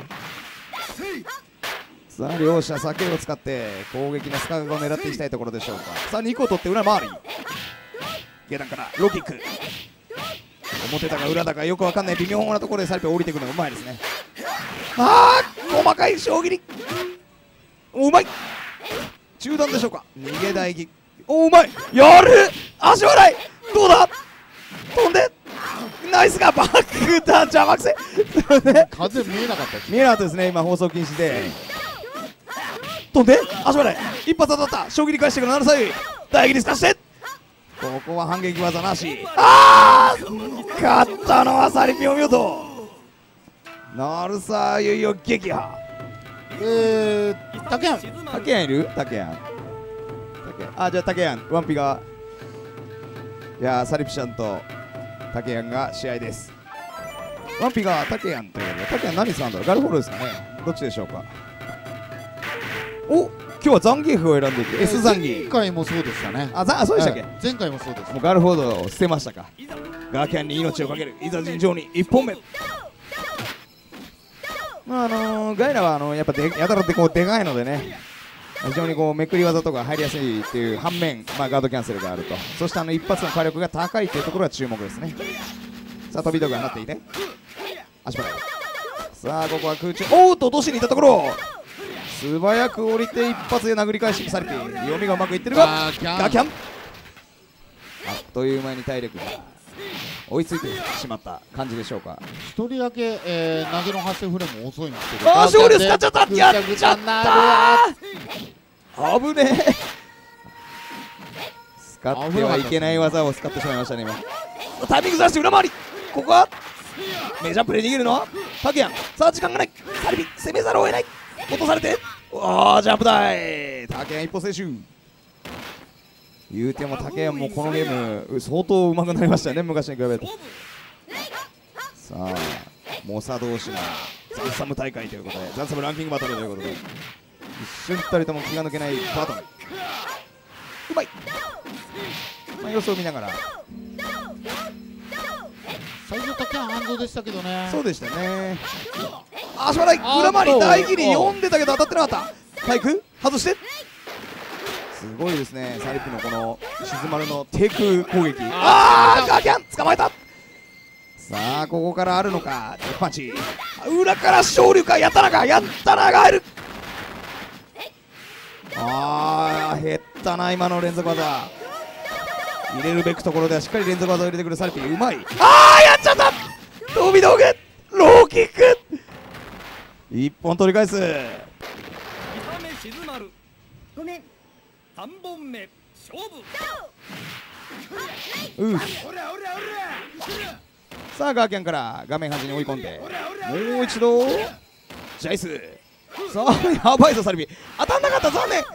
さあ両者酒を使って攻撃のスカ角を狙っていきたいところでしょうか。さあにこを取って裏回り、下段からローキック、表だか裏だかよくわかんない微妙なところでサリピ降りてくるのがうまいですね。ああ細かい将棋にうまい、中段でしょうか、逃げ台切おうまい、やる足払い、どうだ飛んでナイスがバックだ、邪魔くせ風見えなかったし、 見えなかったですね、今放送禁止で。飛んで足払い一発当たった、将棋に返してくるななさい、大切りすかして、ここは反撃技なし。ああ勝ったのはサリピお見事。なるさいよいよ撃破。 えー、竹谷竹谷いる、竹谷竹谷、あじゃあ竹谷ワンピが、いやーサリピちゃんと竹谷が試合です。ワンピが竹谷ということで、竹谷何使うんだろう、ガルフォロですかね、どっちでしょうか。お今日はザンギーフを選んでいく S ザンギー。 前回もそうでしたね。 あざあそうでしたっけ、 はい、前回もそうです。 もうガルフォードを捨てましたか。ガーキャンに命をかける、いざ尋常にいっぽんめ。まああのー、ガイラはあのー、やっぱでやたらでこうでかいのでね、非常にこうめくり技とか入りやすいっていう反面、まあ、ガードキャンセルがあると、そしてあの一発の火力が高いというところが注目ですね。さあ飛び道具がなっていて足払い、さあここは空中、おーっと落としにいったところ、素早く降りて一発で殴り返してされて、読みがうまくいってるがガーキャンガーキャン、あっという間に体力が追いついてしまった感じでしょうか。 一人だけ、えー、投げの発生フレーム遅いんですけど、 あー勝利使っちゃった、やっちゃったた、危ねえ、使ってはいけない技を使ってしまいましたね今。タイミングずらして裏回り、ここはメジャープレー逃げるのは竹谷、さあ時間がない、サリビ攻めざるを得ない、落とされて、ああジャンプ台、竹谷一歩選手、言うても竹谷もこのゲーム相当上手くなりましたよね、昔に比べると。さあ猛者同士のザンサム大会ということで、ザンサムランキングバトルということで、一瞬たりとも気が抜けないバトル、うまい、まあ、様子を見ながら、 最初竹谷反動でしたけどね。 そうでしたね。足払い裏回り大切り読んでたけど当たってなかった。体育外して、すごいですねサリピのこの静丸の低空攻撃。ああガーキャン捕まえた。さあここからあるのか、鉄パンチ裏から昇竜か、やったなか、やったなが入る。ああ減ったな今の連続技、入れるべくところではしっかり連続技を入れてくるサリピ、うまい。ああやっちゃった、飛び道具ローキック一本取り返す。 痛め静まるごめんさんぼんめ勝負うさあガーキャンから画面端に追い込んで、もう一度ジャイス、さあやばいぞサリピ、当たんなかった、残念。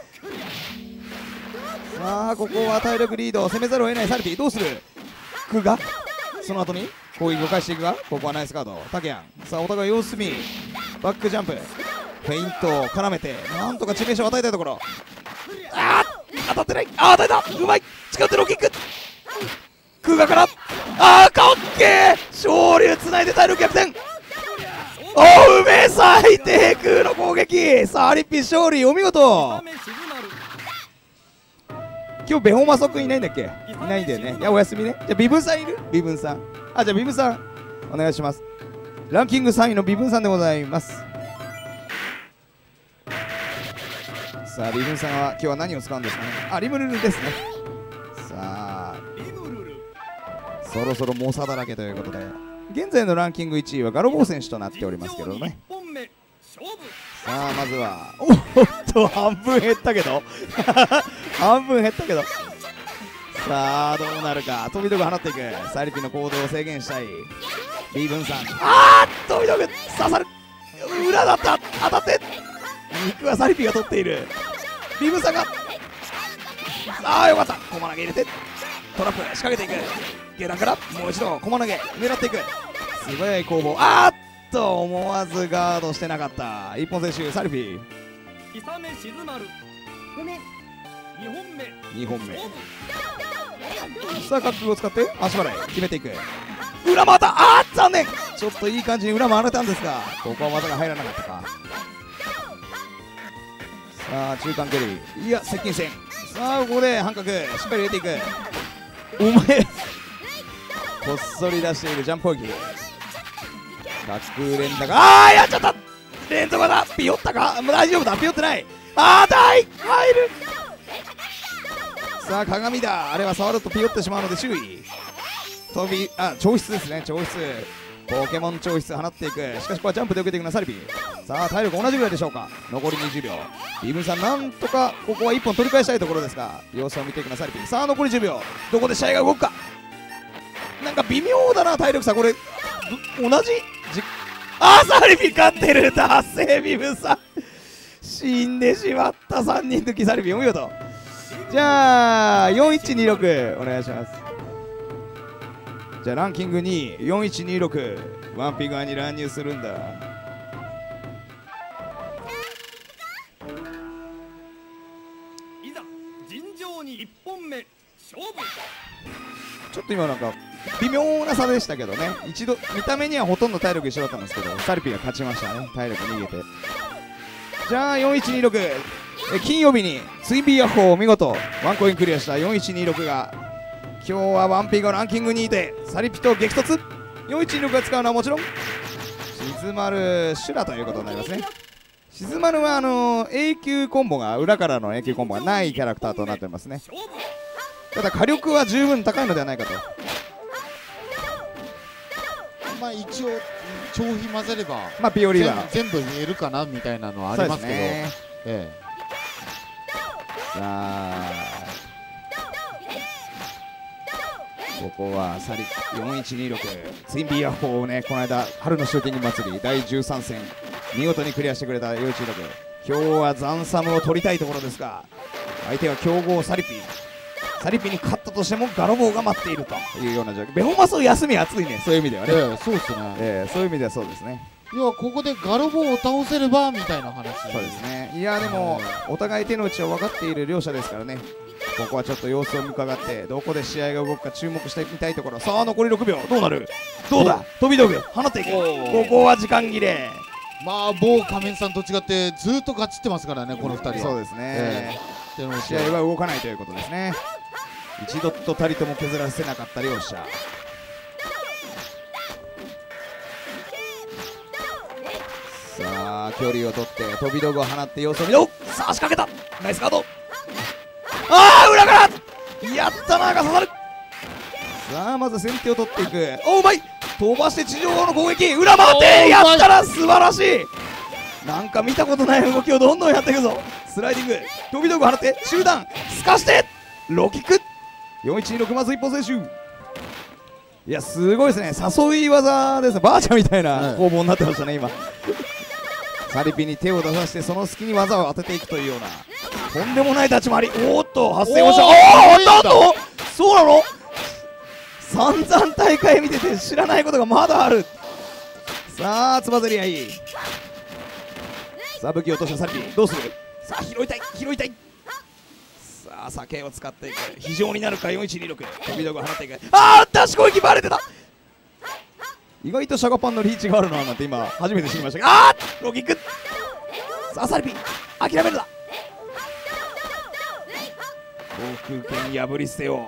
さあここは体力リード、攻めざるを得ないサリピ、どうする、クがその後に攻撃を返していくが、ここはナイスガードタケヤン、さあお互い様子見、バックジャンプフェイントを絡めてなんとか致命傷を与えたいところ、あー当たってない、あー当たった、うまい、近寄ってローキック、クガからあーかっけー、昇竜つないで体力逆転、おうめ最低空の攻撃、サリピ勝利お見事。 痛め静まる今日ベホマソ君いないんだっけ、いないんだよね、いやお休みね。じゃあビブンさんいる、ビブンさん、あじゃあビブンさんお願いします。ランキングさんいのビブンさんでございます。さあビブンさんは今日は何を使うんですかね、あリムルルですね。さあリムルルそろそろ猛者だらけということで、現在のランキングいちいはガロボー選手となっておりますけどね。 いっぽんめ勝負さあまずはおっと半分減ったけど半分減ったけど、さあどうなるか。飛び道具放っていく。サリピの行動を制限したいリーブンさん。あーっと飛び道具刺さる。裏だった。当たって肉はサリピが取っている。リーブンさんが、ああよかった。駒投げ入れてトラップ仕掛けていく。下段からもう一度駒投げ狙っていく。素早い攻防。あーっと思わずガードしてなかった。一本選手サリピ。 イサメ静まるごめんにほんめにほんめ。さあ角度を使って足払い決めていく。裏回った。あー残念。ちょっといい感じに裏回れたんですが、ここは技が入らなかったか。さあ中間距離、いや接近戦。さあここで半角しっかり入れていく。お前こっそり出しているジャンプ攻撃。角連打が、ああやっちゃった。連続技ピヨったか。大丈夫だ、ピヨってない。あー大入る。さあ鏡だ。あれは触るとピヨってしまうので注意。飛び、あ調子ですね。調子ポケモン調子放っていく。しかしここはジャンプで受けていくなサリピ。さあ体力同じぐらいでしょうか。残りにじゅうびょう。リブンさんなんとかここはいっぽん取り返したいところですが、様子を見ていくなサリピ。さあ残りじゅうびょう。どこで試合が動くか。なんか微妙だな体力差。これ同じじ、あーサリピ勝ってる。達成。ビブンさん死んでしまった。さんにん抜きサリピお見事。じゃあよんいちにろくお願いします。じゃあランキングにいよんいちにろくワンピ側に乱入するんだ。 いざ尋常にいっぽんめ勝負。 ちょっと今なんか微妙な差でしたけどね。一度見た目にはほとんど体力一緒だったんですけど、サリピが勝ちましたね。体力逃げて。じゃあよんいちにろくえ金曜日にツインビーヤッホーを見事ワンコインクリアしたよんいちにろくが今日はワンピがランキングにいてサリピと激突。よんいちにろくが使うのはもちろん静まる修羅ということになりますね。静まるはあのー、永久コンボが裏からの永久コンボがないキャラクターとなっておりますね。ただ火力は十分高いのではないかと。 まあ一応超費混ぜればまあピオリは全部見えるかなみたいなのはありますけど、ええ、 さあここはサリよんいちにろくツインビーヤッホーをね、この間春のシューティング祭りだいじゅうさん戦見事にクリアしてくれたよんいちにろく。今日はザンサムを取りたいところですが、相手は強豪サリピ。サリピに勝ったとしてもガロボーが待っているというような状況。ベホマスを休み熱いね。そういう意味ではね、 ええ、そうですね、 えー、そういう意味ではそうですね。 要はここでガロボーを倒せればみたいな話。 そうですね。いやでもお互い手の内を分かっている両者ですからね、ここはちょっと様子を伺ってどこで試合が動くか注目してみたいところ。さあ残りろくびょう。どうなる。どうだ。飛び道具放っていく。ここは時間切れ。 まあ某仮面さんと違ってずっと勝ちってますからね、このふたりは。 そうですね、えー、試合はは動かないということですね。一度とたりとも削らせなかった両者。さあ距離を取って飛び道具を放って様子を見ろ。さあ仕掛けた。ナイスガード。ああ裏からやったなが刺さる。さあまず先手を取っていく。おうまい。飛ばして地上の攻撃。裏回ってやったら素晴らしい。なんか見たことない動きをどんどんやっていくぞ。スライディング飛び道具放って中段すかしてローキック。よんいちにろくまず一本選手。いやすごいですね。誘い技ですね。バーチャみたいな攻防になってましたね今。サリピに手を出させてその隙に技を当てていくというようなとんでもない立ち回り。おーっと発生をした。おーっとそうなの。散々大会見てて知らないことがまだある。さあつばぜり合い。さあ武器を落としたサリピどうする。さあ拾いたい拾いたい。さあ酒を使っていく。非常になるかよんいちにろく。飛び道具を放っていく。ああダッシュ攻撃バレてた。意外とシャガパンのリーチがあるななんて今初めて知りましたが、あーローキック。さあサリピ諦めるな。航空剣破り捨てよ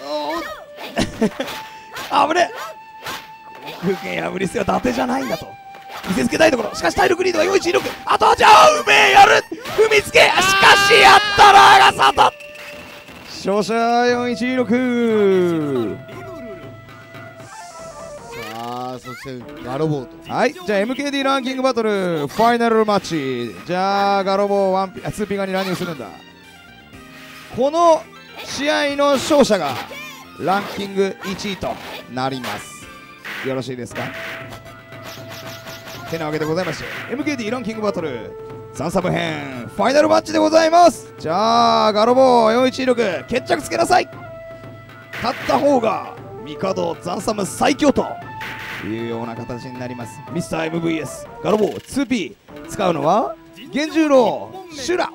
う。危ねえ。航空剣破り捨ては伊達じゃないんだと見せつけたいところ。しかし体力リードはよんいちにろく。あとはじゃあうめえやる踏みつけ。しかしやったながさと勝者よんいちにろく。 さあさあそしてガロボーと。 はい、じゃあ エムケーディー ランキングバトルファイナルマッチ。じゃあガロボーワンピあツーピガに乱入するんだ。この試合の勝者がランキングいちいとなります。よろしいですか。てなわけでございまして エムケーディー ランキングバトルザンサム編ファイナルマッチでございます。じゃあガロボーよんいちろく決着つけなさい。勝った方が帝ザンサム最強というような形になります。ミスター エムブイエス ガロボー ツーピー 使うのは源十郎シュラ。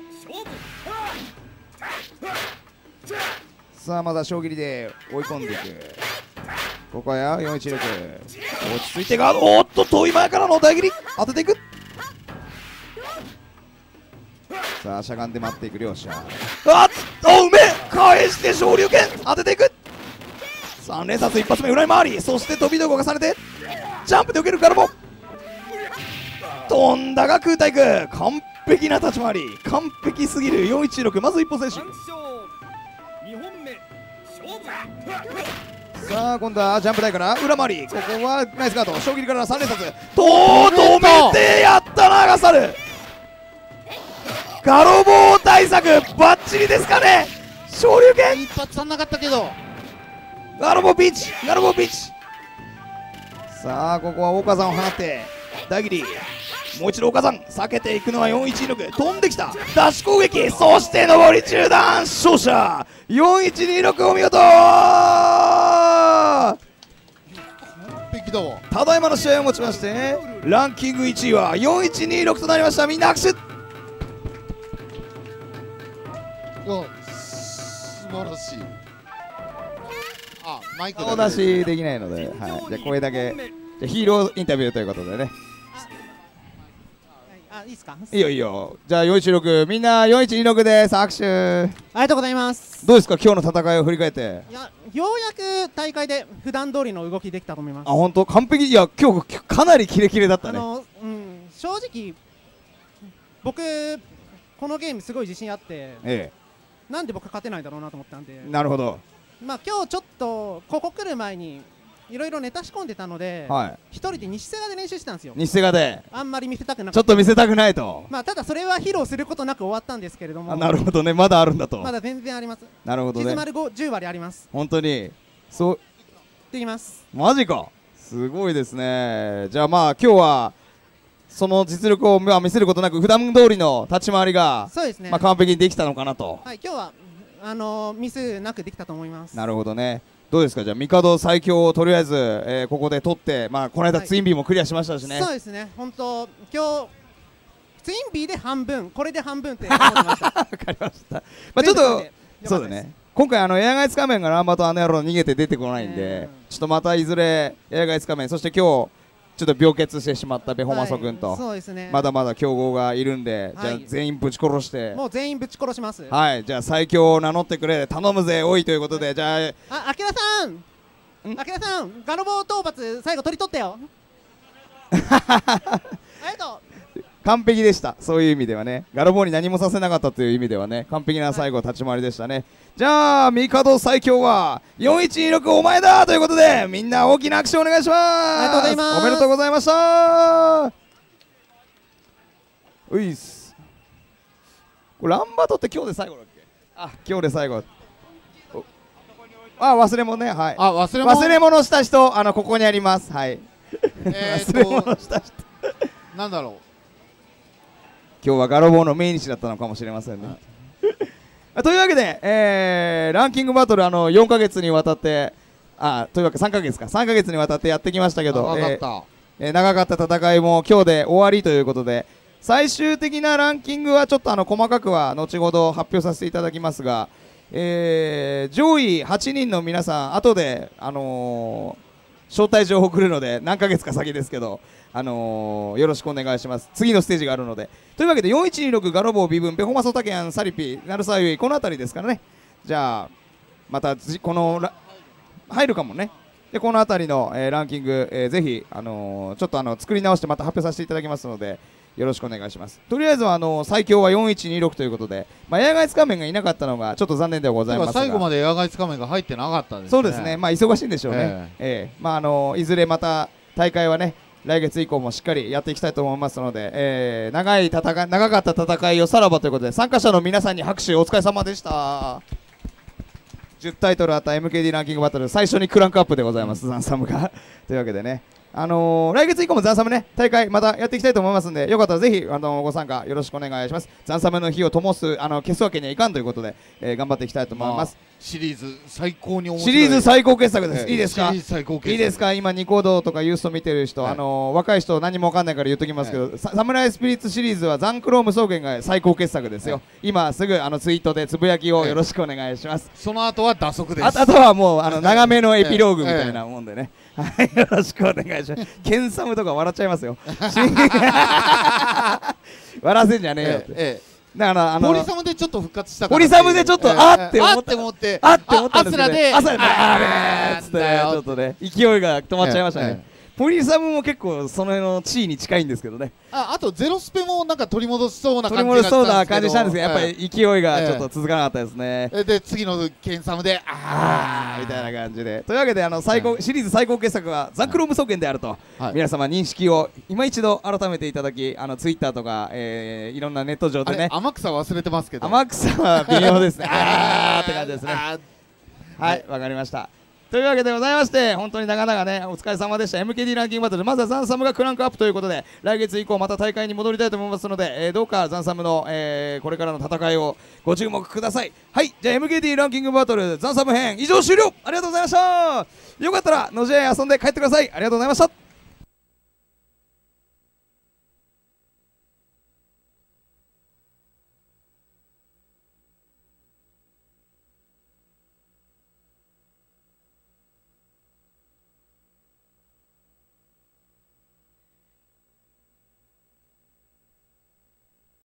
さあまだ将棋で追い込んでいく。ここはやよんいちろく落ち着いてがおっと遠い前からの大切り当てていく。さあしゃがんで待っていく両者。あっとうめ返して昇竜拳当てていく。さん連殺一発目裏に回りそして飛び道具がされてジャンプで受けるガロボ飛んだが空対空完璧な立ち回り完璧すぎるよんいちろくまず一歩選手。さあ今度はジャンプ台から裏回りここはナイスガード将棋からさん連殺と止めてやったながさるガロボー対策バッチリですかね。昇竜拳一発足んなかったけどガロボビーチガロボビーチ。さあここは岡さんを放って大切りもう一度岡さん避けていくのはよんいちろく飛んできたダッシュ攻撃そして上り中段勝者よんいちにろくお見事。 完璧だわ。 ただいまの試合をもちましてランキングいちいはよんいちにろくとなりました。みんな拍手。 いや素晴らしい。あマイクお出しできないので、はい、じゃあこれだけじゃあヒーローインタビューということでね。 あ、いいですか。 いいよいいよ。じゃあよんいちろくみんなよんいちにろくです。拍手。 ありがとうございます。 どうですか今日の戦いを振り返って。 いや、ようやく大会で普段通りの動きできたと思います。 あ、本当完璧。いや今日かなりキレキレだったね。 あの、うん、正直僕このゲームすごい自信あって、 ええ、 なんで僕勝てないだろうなと思ったんで。 なるほど。 まあ今日ちょっとここ来る前にいろいろネタ仕込んでたので、 はい、 一人で西瀬賀で練習してたんですよ。 西瀬賀であんまり見せたくなかった。 ちょっと見せたくないと。 まあただそれは披露することなく終わったんですけれども。 あ、なるほどね。まだあるんだと。 まだ全然あります。 なるほどね。 静丸ご、じゅう割あります。 本当にそうできます。 マジか。すごいですね。じゃあまあ今日はその実力を見せることなく普段通りの立ち回りがそうですね、 まあ完璧にできたのかなと。 はい、今日はあのー、ミスなくできたと思います。 なるほどね。どうですか。じゃあ帝最強をとりあえず、えー、ここで取って、まあこの間ツインビーもクリアしましたしね。 はい、そうですね。本当今日ツインビーで半分これで半分って思ってました。 わかりました。まあちょっとそうだね。今回あのエアガイツ仮面がランバとあの野郎逃げて出てこないんで、ちょっとまたいずれエアガイツ仮面そして今日ちょっと病欠してしまったベホマソ君と、 はい、そうですね、 まだまだ強豪がいるんで、はい、じゃあ全員ぶち殺してもう全員ぶち殺します。 はい、じゃあ最強を名乗ってくれ頼むぜおいということで、じゃああ、あきらさんあきらさんガロボ討伐最後取り取ったよ。ありがとう。 完璧でした。そういう意味ではね、ガロボーに何もさせなかったという意味ではね、完璧な最後、はい、立ち回りでしたね。じゃあ帝最強はよんいちにろくお前だということで、みんな大きな拍手お願いします。 ありがとうございます。 おめでとうございました。ういっす。これランバトって今日で最後だっけ。あ、今日で最後。あ、忘れ物ね。はい。 あ、忘れ物忘れ物した人、あのここにあります。はい。 えー、 忘れ物した人なんだろう。 今日はガロボーの命日だったのかもしれませんね。というわけで、えー、ランキングバトルあのよんかげつにわたってあというわけさんかげつかさんかげつにわたってやってきましたけど、 長かった、 えーえー、長かった戦いも今日で終わりということで、最終的なランキングはちょっとあの細かくは後ほど発表させていただきますが、えー、上位はちにんの皆さん後で、あのー、招待状を送るので何ヶ月か先ですけど、あのー、よろしくお願いします。次のステージがあるので。というわけでよんいちにろくガロボー微分ペホマソタケアンサリピナルサユイこの辺りですからね。じゃあまたこの入るかもね。でこの辺りの、えー、ランキング、えー、ぜひ、あのー、ちょっとあの作り直してまた発表させていただきますのでよろしくお願いします。とりあえずはあのー、最強はよんいちにろくということで、まあ、エアガイツ仮面がいなかったのがちょっと残念ではございますが、 最後までエアガイツ仮面が入ってなかったですね。 そうですね。まあ忙しいんでしょうね。えー、えー、まああのー、いずれまた大会はね来月以降もしっかりやっていきたいと思いますので、えー、長い戦い長かった戦いをさらばということで参加者の皆さんに拍手お疲れ様でした。じゅうタイトルあった エムケーディー ランキングバトル最初にクランクアップでございます、ザンサムがというわけでね、あのー、来月以降もザンサムね大会またやっていきたいと思いますので、よかったらぜひ、あのー、ご参加よろしくお願いします。ザンサムの火を灯すあの消すわけにはいかんということで、えー、頑張っていきたいと思います。 シリーズ最高に面白いシリーズ最高傑作です、えー、いいですか、 シリーズ最高傑作いいですか。今ニコ動とかユースト見てる人、はい、あのー、若い人何も分かんないから言っときますけど、はい、サ, サムライスピリッツシリーズはザンクローム草原が最高傑作ですよ、はい、今すぐあのツイートでつぶやきをよろしくお願いします、はい、 その後は打足です。 あ, あとはもうあの長めのエピローグみたいなもんでね、はい、よろしくお願いします。ケンサムとか笑っちゃいますよ笑わせんじゃねえよって、ええええ、だからあのポリサムでちょっと復活したから、 ポリサムでちょっと、えー、あって思ったあって思ってあって思ったんですけど、 アスラでアスラであれーっつってちょっとね勢いが止まっちゃいましたね、えーえーポリサムも結構その辺の地位に近いんですけどね。 あ, あとゼロスペもなんか取り戻しそうな感じ取り戻しそうな感じしたんですけど、やっぱり勢いがちょっと続かなかったですね、 えー、で次のケンサムであーみたいな感じで、というわけであの最高、はい、シリーズ最高傑作はザンクローム草原であると、はい、皆様認識を今一度改めていただき、あのツイッターとか、えー、いろんなネット上でね、 天草忘れてますけど、 天草は微妙ですねあーって感じですね。はい、わかりました。というわけでございまして、本当に長々ねお疲れ様でした。 エムケーディー ランキングバトル、まずはザンサムがクランクアップということで、来月以降また大会に戻りたいと思いますので、えー、どうかザンサムの、えー、これからの戦いをご注目ください。はい、じゃあ エムケーディー ランキングバトルザンサム編以上終了。ありがとうございました。よかったらのじえ遊んで帰ってください。ありがとうございました。